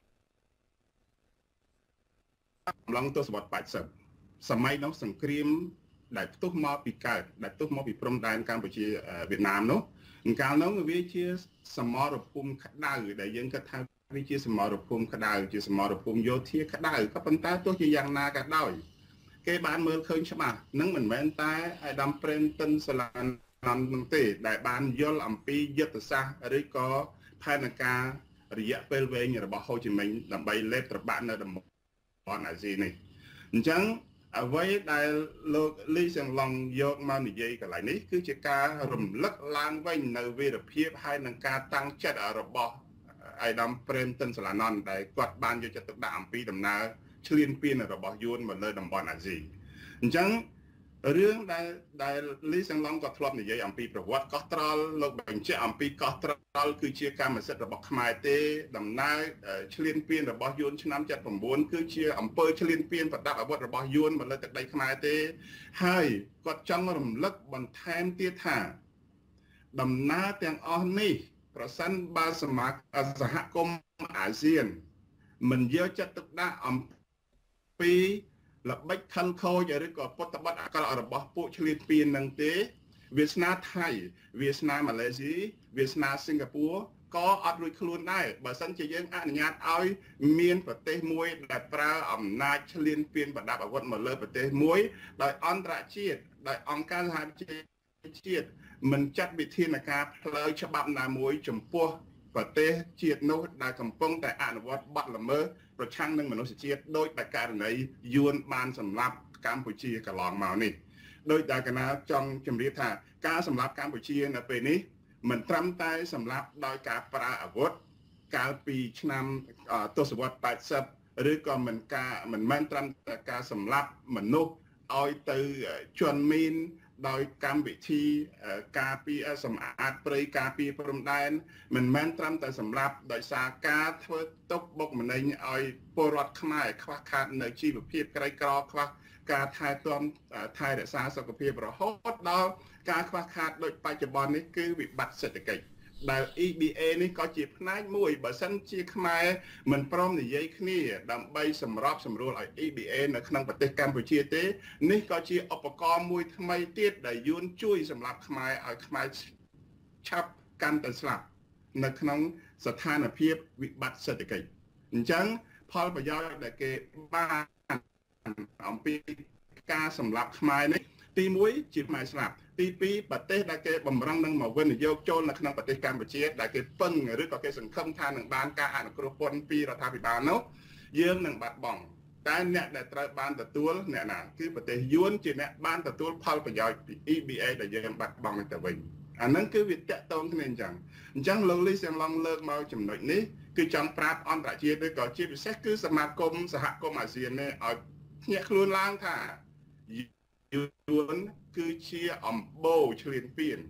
អំឡុងទសវត្សរ៍ប៉ាសិបសម័យនោះសង្គ្រាមដែលផ្ទុះមកពីកើតដែលផ្ទុះមកពីព្រំដែនកម្ពុជាវៀតណាមនោះកាលនោះវាជាសមរភូមិក្តៅដែលយើងគិតថាវាជាសមរភូមិក្តៅជាសមរភូមិយោធាក្តៅក៏ប៉ុន្តែទោះជាយ៉ាងណាក៏ដោយគេបានមើលឃើញច្បាស់នឹងមិនមែនតែអាដាមប្រេមតិនសាឡាននឹងទេដែលបានយល់អំពីយុទ្ធសាស្ត្រឬក៏ផែនការរយៈពេលវែងរបស់ហូជីមិញដើម្បីលេបត្របាក់នៅតំបន់អាស៊ីនេះអញ្ចឹងអ្វីដែលលោកលីសៀងឡុងយកមកនិយាយកន្លែងនេះគឺជាការរំលឹកឡើងវិញនៅវីរភាពហើយនឹងការតាំងចិត្តរបស់អាយដាមប្រេមតិនសាឡាណនដែលគាត់បានយកចិត្តទុកដាក់អំពីដំណើរឈ្លានពានរបស់យួនមកលើតំបន់អាស៊ីអញ្ចឹងរឿងដែលដែលលីសៀងឡុងក៏ធ្លាប់និយាយអំពីប្រវត្តិកោះត្រល់លោកបញ្ជាក់អំពីកោះត្រល់គឺជាកម្មសិទ្ធិរបស់ខ្មែរទេដំណើរឈ្លានពានរបស់យួនឆ្នាំсед៩គឺជាអំពើឈ្លានពានប្រដាប់អាវុធរបស់យួនមកលើទឹកដីខ្មែរទេហើយគាត់ចង់រំលឹកបន្ថែមទៀតថាដំណើរទាំងអស់នេះប្រសិនបើសមាគមសហគមន៍អាស៊ានមិនយកចិត្តទុកដាក់អំពីល្បិចខិលខូចឬក៏ពុតបတ်អាក្រក់របស់ពួកឈ្លានពាននឹងទេវាសនាថៃវាសនាម៉ាឡេស៊ីវាសនាសិង្ហបុរីក៏អត់រួចខ្លួនដែរបើសិនជាយើងអនុញ្ញាតឲ្យមានប្រទេសមួយដែលប្រើអំណាចឈ្លានពានប្រដាប់អាវុធមកលើប្រទេសមួយដោយអន្តរជាតិដោយអង្គការសហជីវជាតិមិនចាត់វិធានការផ្លូវច្បាប់ណាមួយចំពោះប្រទេសជាតិនោះដែលកំពុងតែអនុវត្តបទល្មើសប្រឆាំងនឹងមនុស្សជាតិដោយតែករណីយួនបានសម្លាប់កម្ពុជាកន្លងមកនេះដោយតែកណាចង់ជម្រាបថាការសម្លាប់កម្ពុជានៅពេលនេះមិនត្រឹមតែសម្លាប់ដោយការប្រើអាវុធកាលពីឆ្នាំទសវត្សរ៍ប៉ាសិបឬក៏មិនការមិនមែនត្រឹមតែការសម្លាប់មនុស្សឲ្យទៅជន់មីនដោយកម្មវិធីការពារសម្អាតព្រៃការពារព្រំដែនមិនមែនត្រឹមតែសម្រាប់ដោយសារការធ្វើទុកបុកម្នេញឲ្យពលរដ្ឋខ្មែរខ្វះខាតនៅជីវភាពក្រីក្រខ្វះការថែទាំថែរក្សាសុខភាពរហូតដល់ការខ្វះខាតដូចបច្ចុប្បន្ននេះគឺវិបត្តិសេដ្ឋកិច្ចដែល E B A នេះក៏ជាផ្នែកមួយបើសិនជាខ្មែរមិនព្រមនិយាយគ្នាដើម្បីសម្របសម្រួលឲ្យ E B A នៅក្នុងប្រទេសកម្ពុជាទេនេះក៏ជាឧបករណ៍មួយថ្មីទៀតដែលយួនជួយសម្រាប់ខ្មែរឲ្យខ្មែរឆាប់កាន់តែស្លាប់នៅក្នុងស្ថានភាពវិបត្តិសេដ្ឋកិច្ចអញ្ចឹងផលប្រយោជន៍ដែលគេបានអំពីការសម្លាប់ខ្មែរនេះទីមួយជាខ្មែរស្លាប់ទីពីរប្រទេសដែលគេបំរុងនឹងមកវិនិយោគចូលនៅក្នុងប្រទេសកម្ពុជាដែលគេពឹងឬក៏គេសង្ឃឹមថានឹងបានការអនុគ្រោះពន្ធពីរដ្ឋាភិបាលនោះយើងនឹងបាត់បង់តែអ្នកដែលត្រូវបានទទួលអ្នកណាគឺប្រទេសយួនជាអ្នកបានទទួលផលប្រយោជន៍ពី E B A ដែលយើងបាត់បង់ទៅវិញអាហ្នឹងគឺវាតកតងគ្នាអញ្ចឹងអញ្ចឹងលោកលីសៀងឡុងលើកមកចំណុចនេះគឺចង់ប្រាប់អន្តរជាតិឬក៏ជាពិសេសគឺសមាគមសហគមន៍អាស៊ាននេះឲ្យភ្ញាក់ខ្លួនឡើងថាយួនគឺជាអំបូរឈ្លានពាន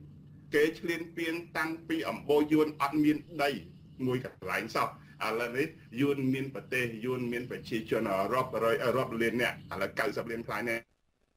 គេឆ្លៀនពៀនតាំងពីអំបូរយួនអត់មានដីមួយកន្លែងសោះឥឡូវនេះយួនមានប្រទេសយួនមានប្រជាជនរាប់រយរាប់លានអ្នកឥឡូវកៅសិបលានខ្លាយអ្នក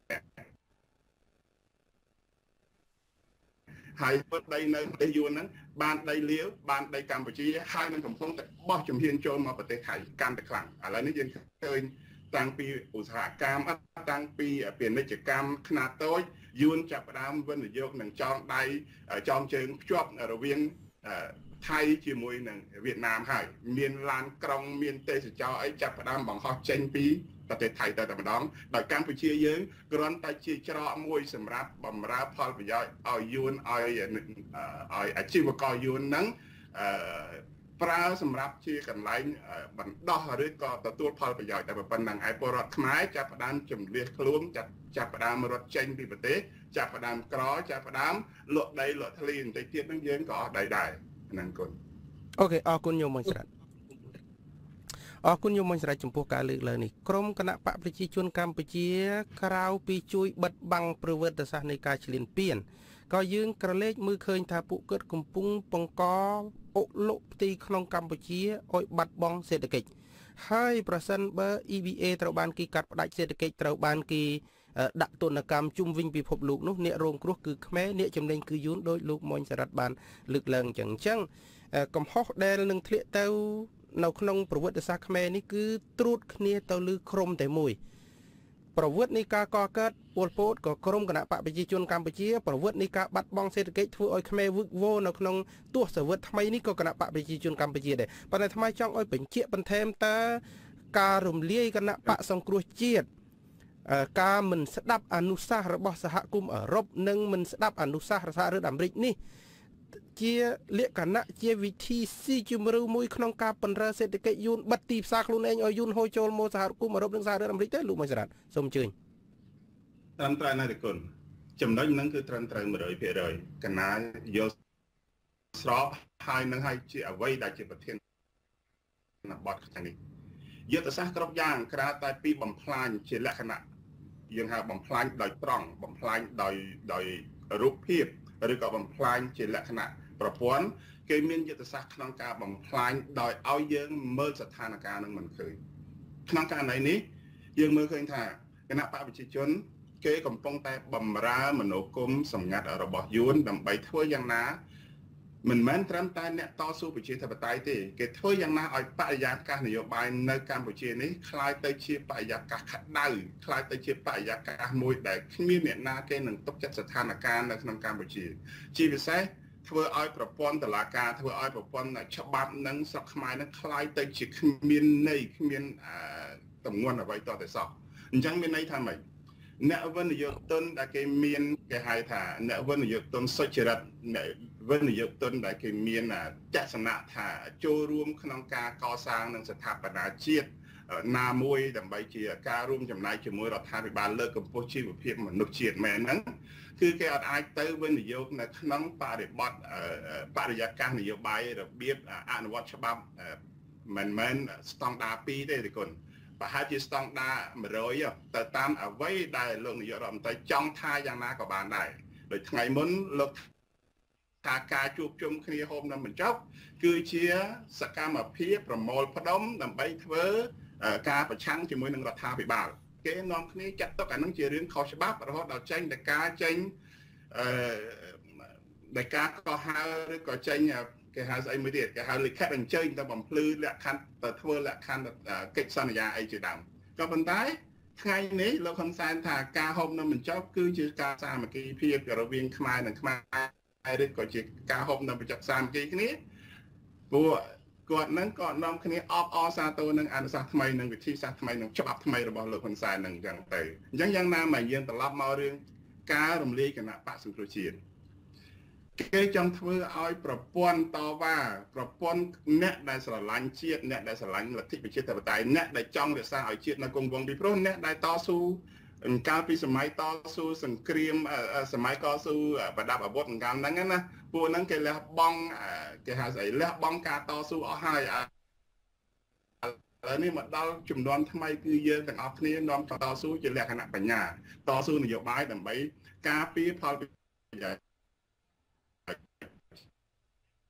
ហើយពុតដីនៅប្រទេសយួនហ្នឹងបានដីលាវបានដីកម្ពុជាហើយនឹងកំពុងតែបោះជំហានចូលមកប្រទេសថៃកាន់តែខ្លាំងឥឡូវនេះយើងឃើញតាំងពីឧស្សាហកម្មតាំងពីពាណិជ្ជកម្មខ្នាតតូចយួនចាប់ផ្ដើមវិនិយោគនឹងចងដៃចងជើងភ្ជាប់រវាងថៃជាមួយនឹងវៀតណាមហើយមានឡានក្រុងមានទេសចរអីចាប់ផ្ដើមបង្ហោះចេញពីប្រទេសថៃទៅតែម្ដងដោយកម្ពុជាយើងគ្រាន់តែជាច្រកមួយសម្រាប់បម្រើផលប្រយោជន៍ឲ្យយួនឲ្យឲ្យអាជីវករយួនហ្នឹងប្រើសម្រាប់ជាកន្លែងបណ្ដោះឬក៏ទទួលផលប្រយោជន៍តែប៉ុណ្្នឹងឯពលរដ្ឋខ្មែរចាប់ផ្ដើមជំនះខ្លួនចាប់ចាប់ផ្ដើមរត់ចេញពីប្រទេសចាប់ផ្ដើមក្រចាប់ផ្ដើមលក់ដីលក់ធ្លីបន្តិចទៀតហ្នឹងយើងក៏អស់ដីដែរហ្នឹងគុណអូខេអរគុណញោមមុញស្រាត់អរគុណញោមមុញស្រាត់ចំពោះការលើកឡើងនេះក្រមគណៈបកប្រជាជនកម្ពុជាក្រៅពីជួយបិទបាំងប្រវត្តិសាស្ត្រនៃការឈ្លានពានក៏យើងក្រឡេកមើលឃើញថាពួកគាត់កំពុងបង្កអុកលុកផ្ទៃក្នុងកម្ពុជាឲ្យបាត់បង់សេដ្ឋកិច្ចហើយប្រសិនបើ E B A ត្រូវបានគេកាត់ផ្ដាច់សេដ្ឋកិច្ចត្រូវបានគេដាក់ទណ្ឌកម្មជុំវិញពិភពលោកនោះអ្នករងគ្រោះគឺខ្មែរអ្នកចំណេញគឺយួនដោយលោកមុញសរ៉ាត់បានលើកឡើងអញ្ចឹងអញ្ចឹងកំហុសដែលនឹងធ្លាក់ទៅនៅក្នុងប្រវត្តិសាស្ត្រខ្មែរនេះគឺត្រួតគ្នាទៅលើក្រុមតែមួយប្រវត្តិនៃការកកើតពលពតក៏ក្រុមគណៈបកប្រជាជនកម្ពុជាប្រវត្តិនៃការបាត់បង់សេដ្ឋកិច្ចធ្វើឲ្យខ្មែរវឹកវរនៅក្នុងទស្សវត្សថ្មីនេះក៏គណៈបកប្រជាជនកម្ពុជាដែរប៉ុន្តែថ្មចង់ឲ្យបញ្ជាក់បន្ថែមតើការរំលាយគណៈបកសង្គ្រោះជាតិការមិនស្ដាប់អនុសាសន៍របស់សហគមន៍អឺរ៉ុបនិងមិនស្ដាប់អនុសាសន៍សហរដ្ឋអាមេរិកនេះជាលក្ខណៈជាវិធីស៊ីជម្រៅមួយក្នុងការបង្រើសេដ្ឋកិច្ចយួនបិទទីផ្សារខ្លួនឯងឲ្យយួនហូរចូលមកសហគមន៍អឺរ៉ុបនិងសហរដ្ឋអាមេរិកទេលោកមុញសរ៉ាត់សូមអញ្ជើញត្រឹមត្រូវណាស់ទេគុណចំណុចហ្នឹងគឺត្រឹមត្រូវ one hundred percent កណាយកស្របហើយនឹងហើយជាអ្វីដែលជាប្រធានបទខាងនេះយុទ្ធសាស្ត្រគ្រប់យ៉ាងក្រៅតែពីបំផ្លាញជាលក្ខណៈយើងហៅបំផ្លាញដោយត្រង់បំផ្លាញដោយដោយរូបភាពឬក៏បំផ្លាញជាលក្ខណៈប្រព័ន្ធគេមានយុទ្ធសាស្ត្រក្នុងការបំផ្លាញដោយឲ្យយើងមើលស្ថានភាពនឹងមិនឃើញក្នុងករណីនេះយើងមើលឃើញថាគណៈបកប្រជាជនគេកំពុងតែបំរើមនោគមសម្ងាត់របស់យួនដើម្បីធ្វើយ៉ាងណាមិនមែនត្រឹមតែអ្នកតស៊ូប្រជាធិបតេយ្យទេគេធ្វើយ៉ាងណាឲ្យបរិយាកាសនយោបាយនៅកម្ពុជានេះคล้ายទៅជាបរិយាកាសក្តៅคล้ายទៅជាបរិយាកាសមួយដែលគ្មានអ្នកណាគេនឹងទុកចិត្តស្ថានភាពនៅក្នុងកម្ពុជាជាពិសេសធ្វើឲ្យប្រព័ន្ធតុលាការធ្វើឲ្យប្រព័ន្ធច្បាប់នឹងស្រុកខ្មែរនឹងคล้ายទៅជាគ្មានន័យគ្មានតម្ងន់អ្វីតទៅសោះអញ្ចឹងមានន័យថាម៉េចអ្នកវិនិយោគទុនដែលគេមានគេហៅថាអ្នកវិនិយោគទុនសុចរិតអ្នកវិនិយោគទុនដែលគេមានចក្ខណៈថាចូលរួមក្នុងការកសាងនិងស្ថាបនាជាតិណាមួយដើម្បីជាការរួមចំណែកជាមួយរដ្ឋាភិបាលលើកកម្ពស់ជីវភាពមនុស្សជាតិមែនហ្នឹងគឺគេអត់អាចទៅវិនិយោគនៅក្នុងបរិបទបរិយាកាសនយោបាយរបៀបអនុវត្តច្បាប់មិនមែនស្តង់ដារtwoទេទេគុណប្រហែលជាស្តង់ដារone hundredទៅតាមអ្វីដែលលោកនាយករដ្ឋមន្ត្រីចង់ថាយ៉ាងណាក៏បានដែរដោយថ្ងៃមុនលោកថាការជួបជុំគ្នាហូបនំបញ្ចុកគឺជាសកម្មភាពប្រមូលផ្ដុំដើម្បីធ្វើការប្រឆាំងជាមួយនឹងរដ្ឋាភិបាលគេនាំគ្នាចាត់ទុកអានឹងជារឿងខុសច្បាប់រហូតដល់ចេញតែការចេញអឺដែលការកោះហៅឬក៏ចេញគេហៅស្អីមួយទៀតគេហៅលិខិតអញ្ជើញទៅបំភ្លឺលក្ខខណ្ឌទៅធ្វើលក្ខខណ្ឌកិច្ចសន្យាអីជាដើមក៏ប៉ុន្តែថ្ងៃនេះលោកហ៊ុនសែនថាការហូបនំបញ្ចុកគឺជាការសាមគ្គីភាពរវាងខ្មែរនិងខ្មែរឬក៏ជាការហូបនំបញ្ចុកសាមគ្គីគ្នាពួកគាត់នឹងក៏នាំគ្នាអបអរសាទរនឹងអនុសាសន៍ថ្មីនិងវិធីសាស្ត្រថ្មីនិងច្បាប់ថ្មីរបស់លោកហ៊ុនសែននឹងអញ្ចឹងទៅអញ្ចឹងយ៉ាងណាមកយើងត្រឡប់មករឿងការរំលាយគណៈបកសង្គ្រោះជាតិគេចង់ធ្វើឲ្យប្រព័ន្ធតវ៉ាប្រព័ន្ធអ្នកដែលស្រឡាញ់ជាតិអ្នកដែលស្រឡាញ់លទ្ធិប្រជាធិបតេយ្យអ្នកដែលចង់រក្សាឲ្យជាតិនៅគង់វង្សពីព្រោះអ្នកដែលតស៊ូកាលពីសម័យតស៊ូសង្គ្រាមសម័យកស៊ូប្រដាប់អាវុធកាលហ្នឹងណាពួកហ្នឹងគេលះបង់គេហៅស្អីលះបង់ការតស៊ូអស់ហើយឥឡូវនេះមកដល់ជំនាន់ថ្មីគឺយើងទាំងអស់គ្នានាំតស៊ូជាលក្ខណៈបញ្ញាតស៊ូនយោបាយដើម្បីការពារផលប្រយោជន៍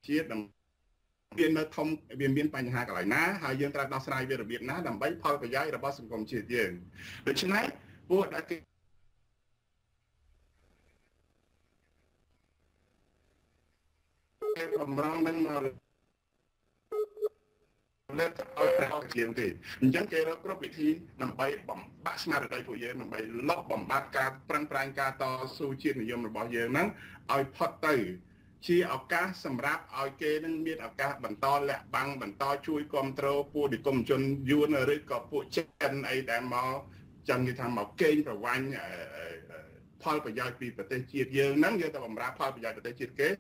ជាតិវានៅធំវាមានបញ្ហាកន្លែងណាហើយយើងត្រូវដោះស្រាយវារបៀបណាដើម្បីផលប្រយោជន៍របស់សង្គមជាតិយើងដូច្នេះពួកដែលគេបំរុងនឹងមកលើកឲ្យប្រកជាងទេអញ្ចឹងគេរកគ្រប់វិធីដើម្បីបំបាក់ស្មារតីពួកយើងដើម្បីលុបបំបាត់ការប្រឹងប្រែងការតស៊ូជាតិនិយមរបស់យើងហ្នឹងឲ្យផុតទៅជាឱកាសសម្រាប់ឲ្យគេនឹងមានឱកាសបន្តលាក់បាំងបន្តជួយគ្រប់គ្រងពួកនិគមជនយួនឬក៏ពួកចិនអីដែលមកចាំនិយាយថាមកកេងប្រវ័ញ្ចផលប្រយោជន៍ពីប្រទេសជាតិយើងហ្នឹងយើងទៅបំរើផលប្រយោជន៍ប្រទេសជាតិគេ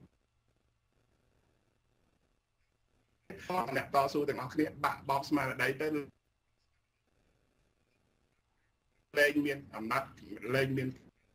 អ្នកតស៊ូទាំងអស់គ្នាបាក់បោកស្មារតីទៅលែងមានអំណាចលែងមាន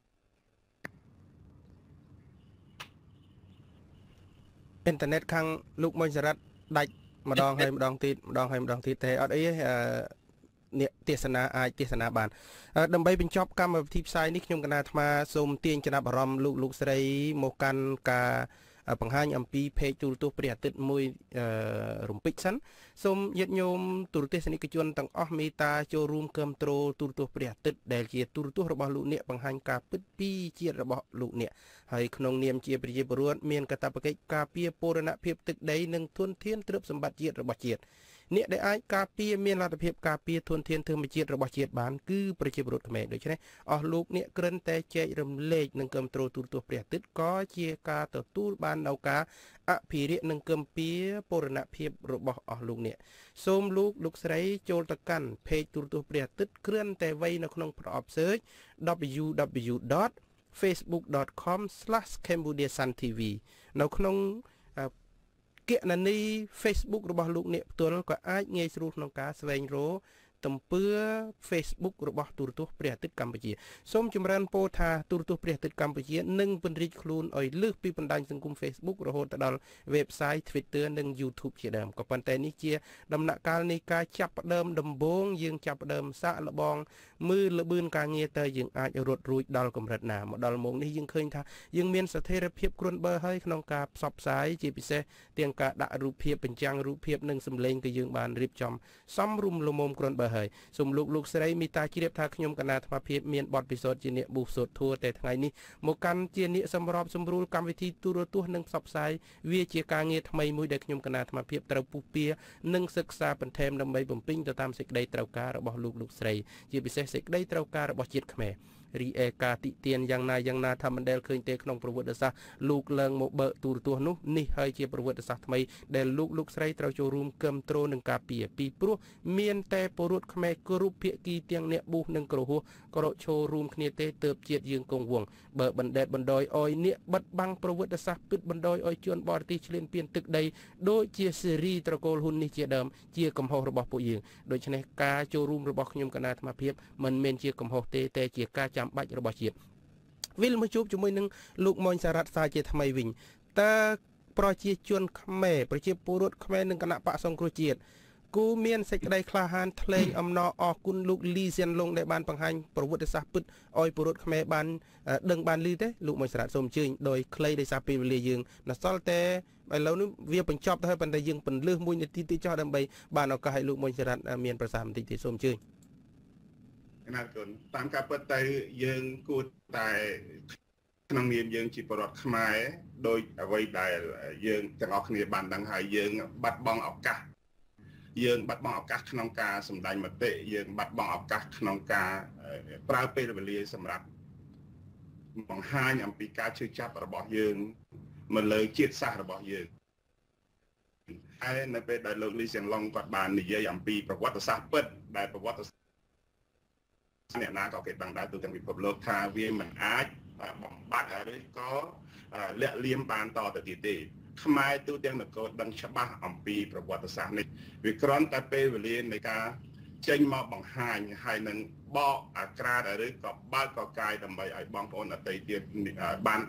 អ៊ីនធឺណិតខាងលោកមុញសរ៉ាត់ដាច់ម្ដងហើយម្ដងទៀតម្ដងហើយម្ដងទៀតទេអត់អីទេអ្នកទេសនាអាចទេសនាបានដើម្បីបញ្ចប់កម្មវិធីផ្សាយនេះខ្ញុំកណាអាត្មាសូមទាញចំណាប់អារម្មណ៍លោកលោកស្រីមកកាន់ការបង្ហាញអំពីเพจទូរទស្សន៍ព្រះអាទិត្យមួយរំពេចសិនសូមញាតិញោមទូរទស្សនិកជនទាំងអស់មេត្តាចូលរួមគាំទ្រទូរទស្សន៍ព្រះអាទិត្យដែលជាទូរទស្សន៍របស់លោកអ្នកបង្ហាញការពិតពីជាតិរបស់លោកអ្នកហើយក្នុងនាមជាប្រជាពលរដ្ឋមានកាតព្វកិច្ចការពារបូរណភាពទឹកដីនិងធនធានទ្រព្យសម្បត្តិជាតិរបស់ជាតិអ្នកដែលអាចការពារមានលទ្ធភាពការពារធនធានធម្មជាតិរបស់ជាតិបានគឺប្រជាពលរដ្ឋខ្មែរដូច្នេះអស់លោកអ្នកក្រិនតែចែករំលែកនិងគាំទ្រទូរទស្សន៍ព្រះអាទិត្យក៏ជាការទទួលបាននៅការអភិរក្សនិងគាំពៀបូរណភាពរបស់អស់លោកអ្នកសូមលោកលោកស្រីចូលទៅកាន់ page ទូរទស្សន៍ព្រះអាទិត្យគ្រាន់តែវាយនៅក្នុងប្រអប់ search w w w dot facebook dot com slash cambodiasan tv នៅក្នុងគណនី Facebook របស់លោកអ្នកផ្ទាល់ក៏អាចងាយស្រួលក្នុងការស្វែងរកទំព័រ Facebook របស់ទូរទស្សន៍ព្រះអាទិត្យកម្ពុជាសូមចម្រើនពរថាទូរទស្សន៍ព្រះអាទិត្យកម្ពុជានឹងពង្រីកខ្លួនឲ្យលើសពីបណ្ដាញសង្គម Facebook រហូតដល់ website Twitter និង YouTube ជាដើមក៏ប៉ុន្តែនេះជាដំណាក់កាលនៃការចាប់ផ្ដើមដំបូងយើងចាប់ផ្ដើមសាកល្បងមើលលបឿនការងារទៅយើងអាចរត់រួចដល់កម្រិតណាមកដល់ម៉ោងនេះយើងឃើញថាយើងមានស្ថិរភាពគ្រាន់បើហើយក្នុងការផ្សព្វផ្សាយជាពិសេសទាំងការដាក់រូបភាពបញ្ចាំងរូបភាពនិងសម្លេងក៏យើងបានរៀបចំសំរុំលមមគ្រាន់បើហើយសូមលោកលោកស្រីមេត្តាជ្រាបថាខ្ញុំកណាអាត្មាភាពមានបទពិសោធន៍ជាអ្នកប៊ូសូតធัวតែថ្ងៃនេះមកកាន់ជាអ្នកសម្របសម្រួលកម្មវិធីទូរទស្សន៍និងផ្សព្វផ្សាយវាជាការងារថ្មីមួយដែលខ្ញុំកណាអាត្មាភាពត្រូវពុះពៀនិងសិក្សាបន្ថែមដើម្បីបំពេញទៅតាមសេចក្តីត្រូវការរបស់លោកលោកស្រីជាពិសេសសេចក្តីត្រូវការរបស់ជាតិខ្មែររីឯការតិទៀនយ៉ាងណាយ៉ាងណាថាមិនដែលឃើញទេក្នុងប្រវត្តិសាស្ត្រលោកឡើងមកបើកទូរទស្សន៍នោះនេះហើយជាប្រវត្តិសាស្ត្រថ្មីដែលលោកលោកស្រីត្រូវចូលរួមគាំទ្រនឹងការពារពីព្រោះមានតែពលរដ្ឋខ្មែរគ្រប់ភាគីទាំងអ្នកប៊ូសនិងក្រហោះក៏រកចូលរួមគ្នាទេទើបជាតិយើងគង់វង្សបើបណ្ដេតបណ្ដោយឲ្យអ្នកបិទបាំងប្រវត្តិសាស្ត្រពិតបណ្ដោយឲ្យជនបរទេសឈ្លានពានទឹកដីដូចជាសេរីត្រកូលហ៊ុននេះជាដើមជាកំហុសរបស់ពួកយើងដូច្នេះការចូលរួមរបស់ខ្ញុំគណៈអាត្មាភាពមិនមែនជាកំហុសទេតែជាការចាំបាច់របស់ជាតិវិលមកជួបជាមួយនឹងលោកមុញសារ៉ាត់សាជាថ្មីវិញតើប្រជាជនខ្មែរប្រជាពលរដ្ឋខ្មែរនិងគណៈបកសង្គ្រោះជាតិគូមានសេចក្តីក្លាហានថ្លែងអំណរអរគុណលោកលីសៀនឡុងដែលបានបង្ហាញប្រវត្តិសាស្ត្រពិតឲ្យពលរដ្ឋខ្មែរបានដឹងបានឮទេលោកមុញសារ៉ាត់សូមអញ្ជើញដោយខ្លីដោយសារពេលវេលាយើងនៅសល់តែឥឡូវនេះវាបញ្ចប់ទៅហើយប៉ុន្តែយើងពន្លឺមួយនាទីទៀតចោះដើម្បីបានឱកាសឲ្យលោកមុញសារ៉ាត់មានប្រសាសន៍បន្តិចទៀតសូមអញ្ជើញណាគុណតាមការពិតទៅយើងគួរតែក្នុងនាមយើងជាពលរដ្ឋខ្មែរដោយអ្វីដែលយើងទាំងអស់គ្នាបានដឹងហើយយើងបាត់បង់ឱកាសយើងបាត់បង់ឱកាសក្នុងការសម្ដែងមតិយើងបាត់បង់ឱកាសក្នុងការប្រើពេលវេលាសម្រាប់បង្ហាញអំពីការជឿចាប់របស់យើងមកលើជាតិសាសន៍របស់យើងហើយនៅពេលដែលលោកលីសៀនឡុងគាត់បាននិយាយអំពីប្រវត្តិសាស្ត្រពិតដែលប្រវត្តិអ្នកណាក៏គេដឹងដែរទូទាំងពិភពលោកថាវាមិនអាចបំបត្តិឬក៏លាក់លៀមបានតទៅទៀតទេខ្មែរទូទាំងនគរដឹងច្បាស់អំពីប្រវត្តិសាស្ត្រនេះវាគ្រាន់តែពេលវេលានៃការចេញមកបង្ហាញហើយនឹងបកអាក្រាតឬក៏បើកកកាយដើម្បីឲ្យបងប្អូនអតីតទៀតបាន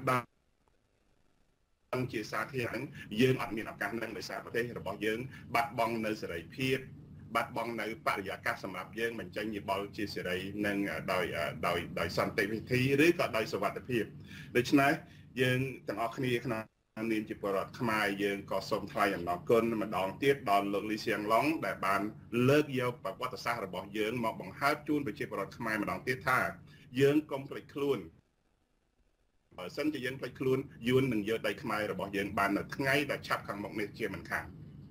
ដឹងជាសាធារណៈយើងអត់មានឱកាសនឹងដោយសារប្រទេសរបស់យើងបាត់បង់នៅសេរីភាពបាត់បង់នៅបរិយាកាសសម្រាប់យើងបញ្ចេញយោបល់ជាសេរីនិងដោយដោយដោយសន្តិវិធីឬក៏ដោយសុវត្ថិភាពដូច្នេះយើងទាំងអស់គ្នាក្នុងនាមជាពលរដ្ឋខ្មែរយើងក៏សូមថ្លែងអំណរគុណម្ដងទៀតដល់លោកលីសៀងឡុងដែលបានលើកយកប្រវត្តិសាស្ត្ររបស់យើងមកបង្ហើបជូនប្រជាពលរដ្ឋខ្មែរម្ដងទៀតថាយើងកុំភ្លេចខ្លួនបើសិនជាយើងភ្លេចខ្លួនយួននឹងយកដីខ្មែររបស់យើងបាននៅថ្ងៃដែលឆាប់ខាងមុខនេះជាមិនខាន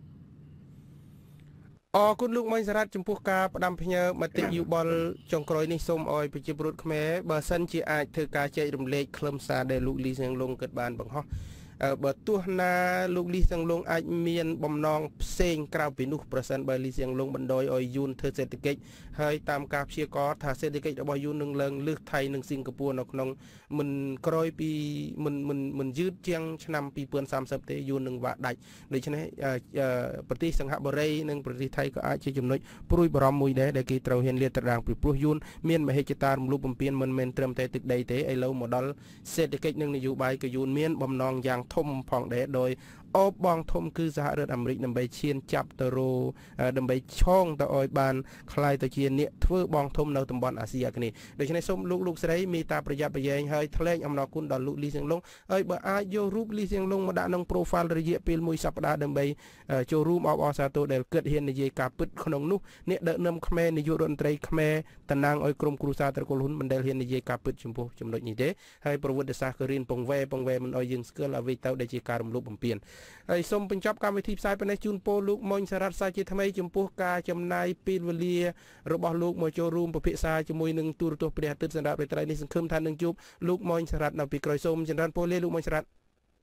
អរគុណលោកម៉េងសារ៉ាត់ចំពោះការផ្ដាំផ្ញើមតិយោបល់ចុងក្រោយនេះសូមឲ្យប្រជាពលរដ្ឋខ្មែរបើសិនជាអាចធ្វើការចែករំលែកខ្លឹមសារដែលលោកលីសៀងឡុងគិតបានបង្ហោះបើទោះណាលោកលីសៀងឡុងអាចមានបំណងផ្សេងក្រៅពីនោះប្រសិនបើលីសៀងឡុងបណ្ដោយឲ្យយួនធ្វើសេដ្ឋកិច្ចហើយតាមការព្យាករណ៍ថាសេដ្ឋកិច្ចរបស់យួននឹងឡើងលើសថៃនិងសិង្ហបុរីនៅក្នុងមិនក្រោយពីមិនមិនមិនយឺតជាងឆ្នាំពីរពាន់សាមសិបទេយួននឹងវាក់ដាច់ដូច្នេះប្រទេសសិង្ហបុរីនិងប្រទេសថៃក៏អាចជាចំណុចព្រួយបារម្ភមួយដែរដែលគេត្រូវហ៊ានលាតត្រដាងពីព្រោះយួនមានមហិច្ឆតារំលោភបំពានមិនមែនត្រឹមតែទឹកដីទេឥឡូវមកដល់សេដ្ឋកិច្ចនិងនយោបាយក៏យួនមានបំណងយ៉ាងធំផងដែរដោយអបបងធំគឺសហរដ្ឋអាមេរិកដើម្បីឈានចាប់ទៅរដើម្បីឆងទៅឲ្យបានខ្លាយទៅជាអ្នកធ្វើបងធំនៅតំបន់អាស៊ីអាគ្នេយ៍ដូច្នេះសូមលោកលោកស្រីមេត្តាប្រយ័ត្នប្រយែងហើយថ្លែងអំណរគុណដល់លោកលីសៀងឡុងហើយបើអាចយករូបលីសៀងឡុងមកដាក់ក្នុង profile រយៈពេលមួយសប្តាហ៍ដើម្បីចូលរួមអបអរសាទរដែលគិតហ៊ាននិយាយការពិតក្នុងនោះអ្នកដឹកនាំខ្មែរនាយករដ្ឋមន្ត្រីខ្មែរតំណាងឲ្យក្រុមគ្រួសារត្រកូលហ៊ុនមិនដែលហ៊ាននិយាយការពិតចំពោះចំណុចនេះទេហើយប្រវត្តិសាស្ត្រក៏រៀនពងវែពងវែមិនឲ្យយើងស្គាល់អ្វីទៅដែលជាការរំលោភបំពានហើយសូមបញ្ចប់កម្មវិធីផ្សាយប៉ុណ្ណេះជូនពរលោកម៉ុញសារ៉ាត់សាជាថ្មីចំពោះការចំណាយពេលវេលារបស់លោកមកចូលរួមពិភាក្សាជាមួយនឹងទូរទស្សន៍ព្រះអាទិត្យសម្រាប់រាត្រីនេះសង្ឃឹមថានឹងជួបលោកម៉ុញសារ៉ាត់នៅពីក្រោយសូមចម្រើនពរលាលោកម៉ុញសារ៉ាត់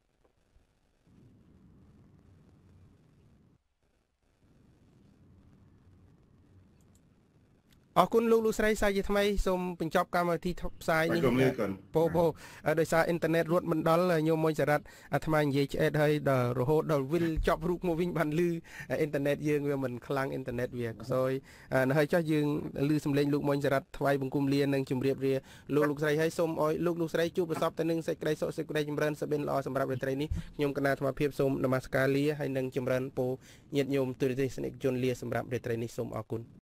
អរគុណលោកលោកស្រីសាជាថ្មីសូមបញ្ចប់កម្មវិធីផ្សាយនេះពោពោដោយសារអ៊ីនធឺណិតរត់មិនដល់ញោមមួយចរិតអាត្មានិយាយឆ្អែតហើយដល់រហូតដល់វិលចប់រូបមកវិញបានលឺអ៊ីនធឺណិតយើងវាមិនខ្លាំងអ៊ីនធឺណិតវាខ្សោយហើយចុះយើងលឺសំឡេងលោកមួយចរិតថ្វាយបង្គំលានិងជម្រាបលាលោកលោកស្រីហើយសូមឲ្យលោកលោកស្រីជួបប្រសពទៅនឹងសេចក្តីសុខសេចក្តីចម្រើនសុបិនល្អសម្រាប់រាត្រីនេះខ្ញុំគណៈអាត្មាភាពសូមនមស្ការលាហើយនឹងចម្រើនពរញាតិញោមទូរទស្សនិកជនលាសម្រាប់រាត្រីនេះសូមអរគុណ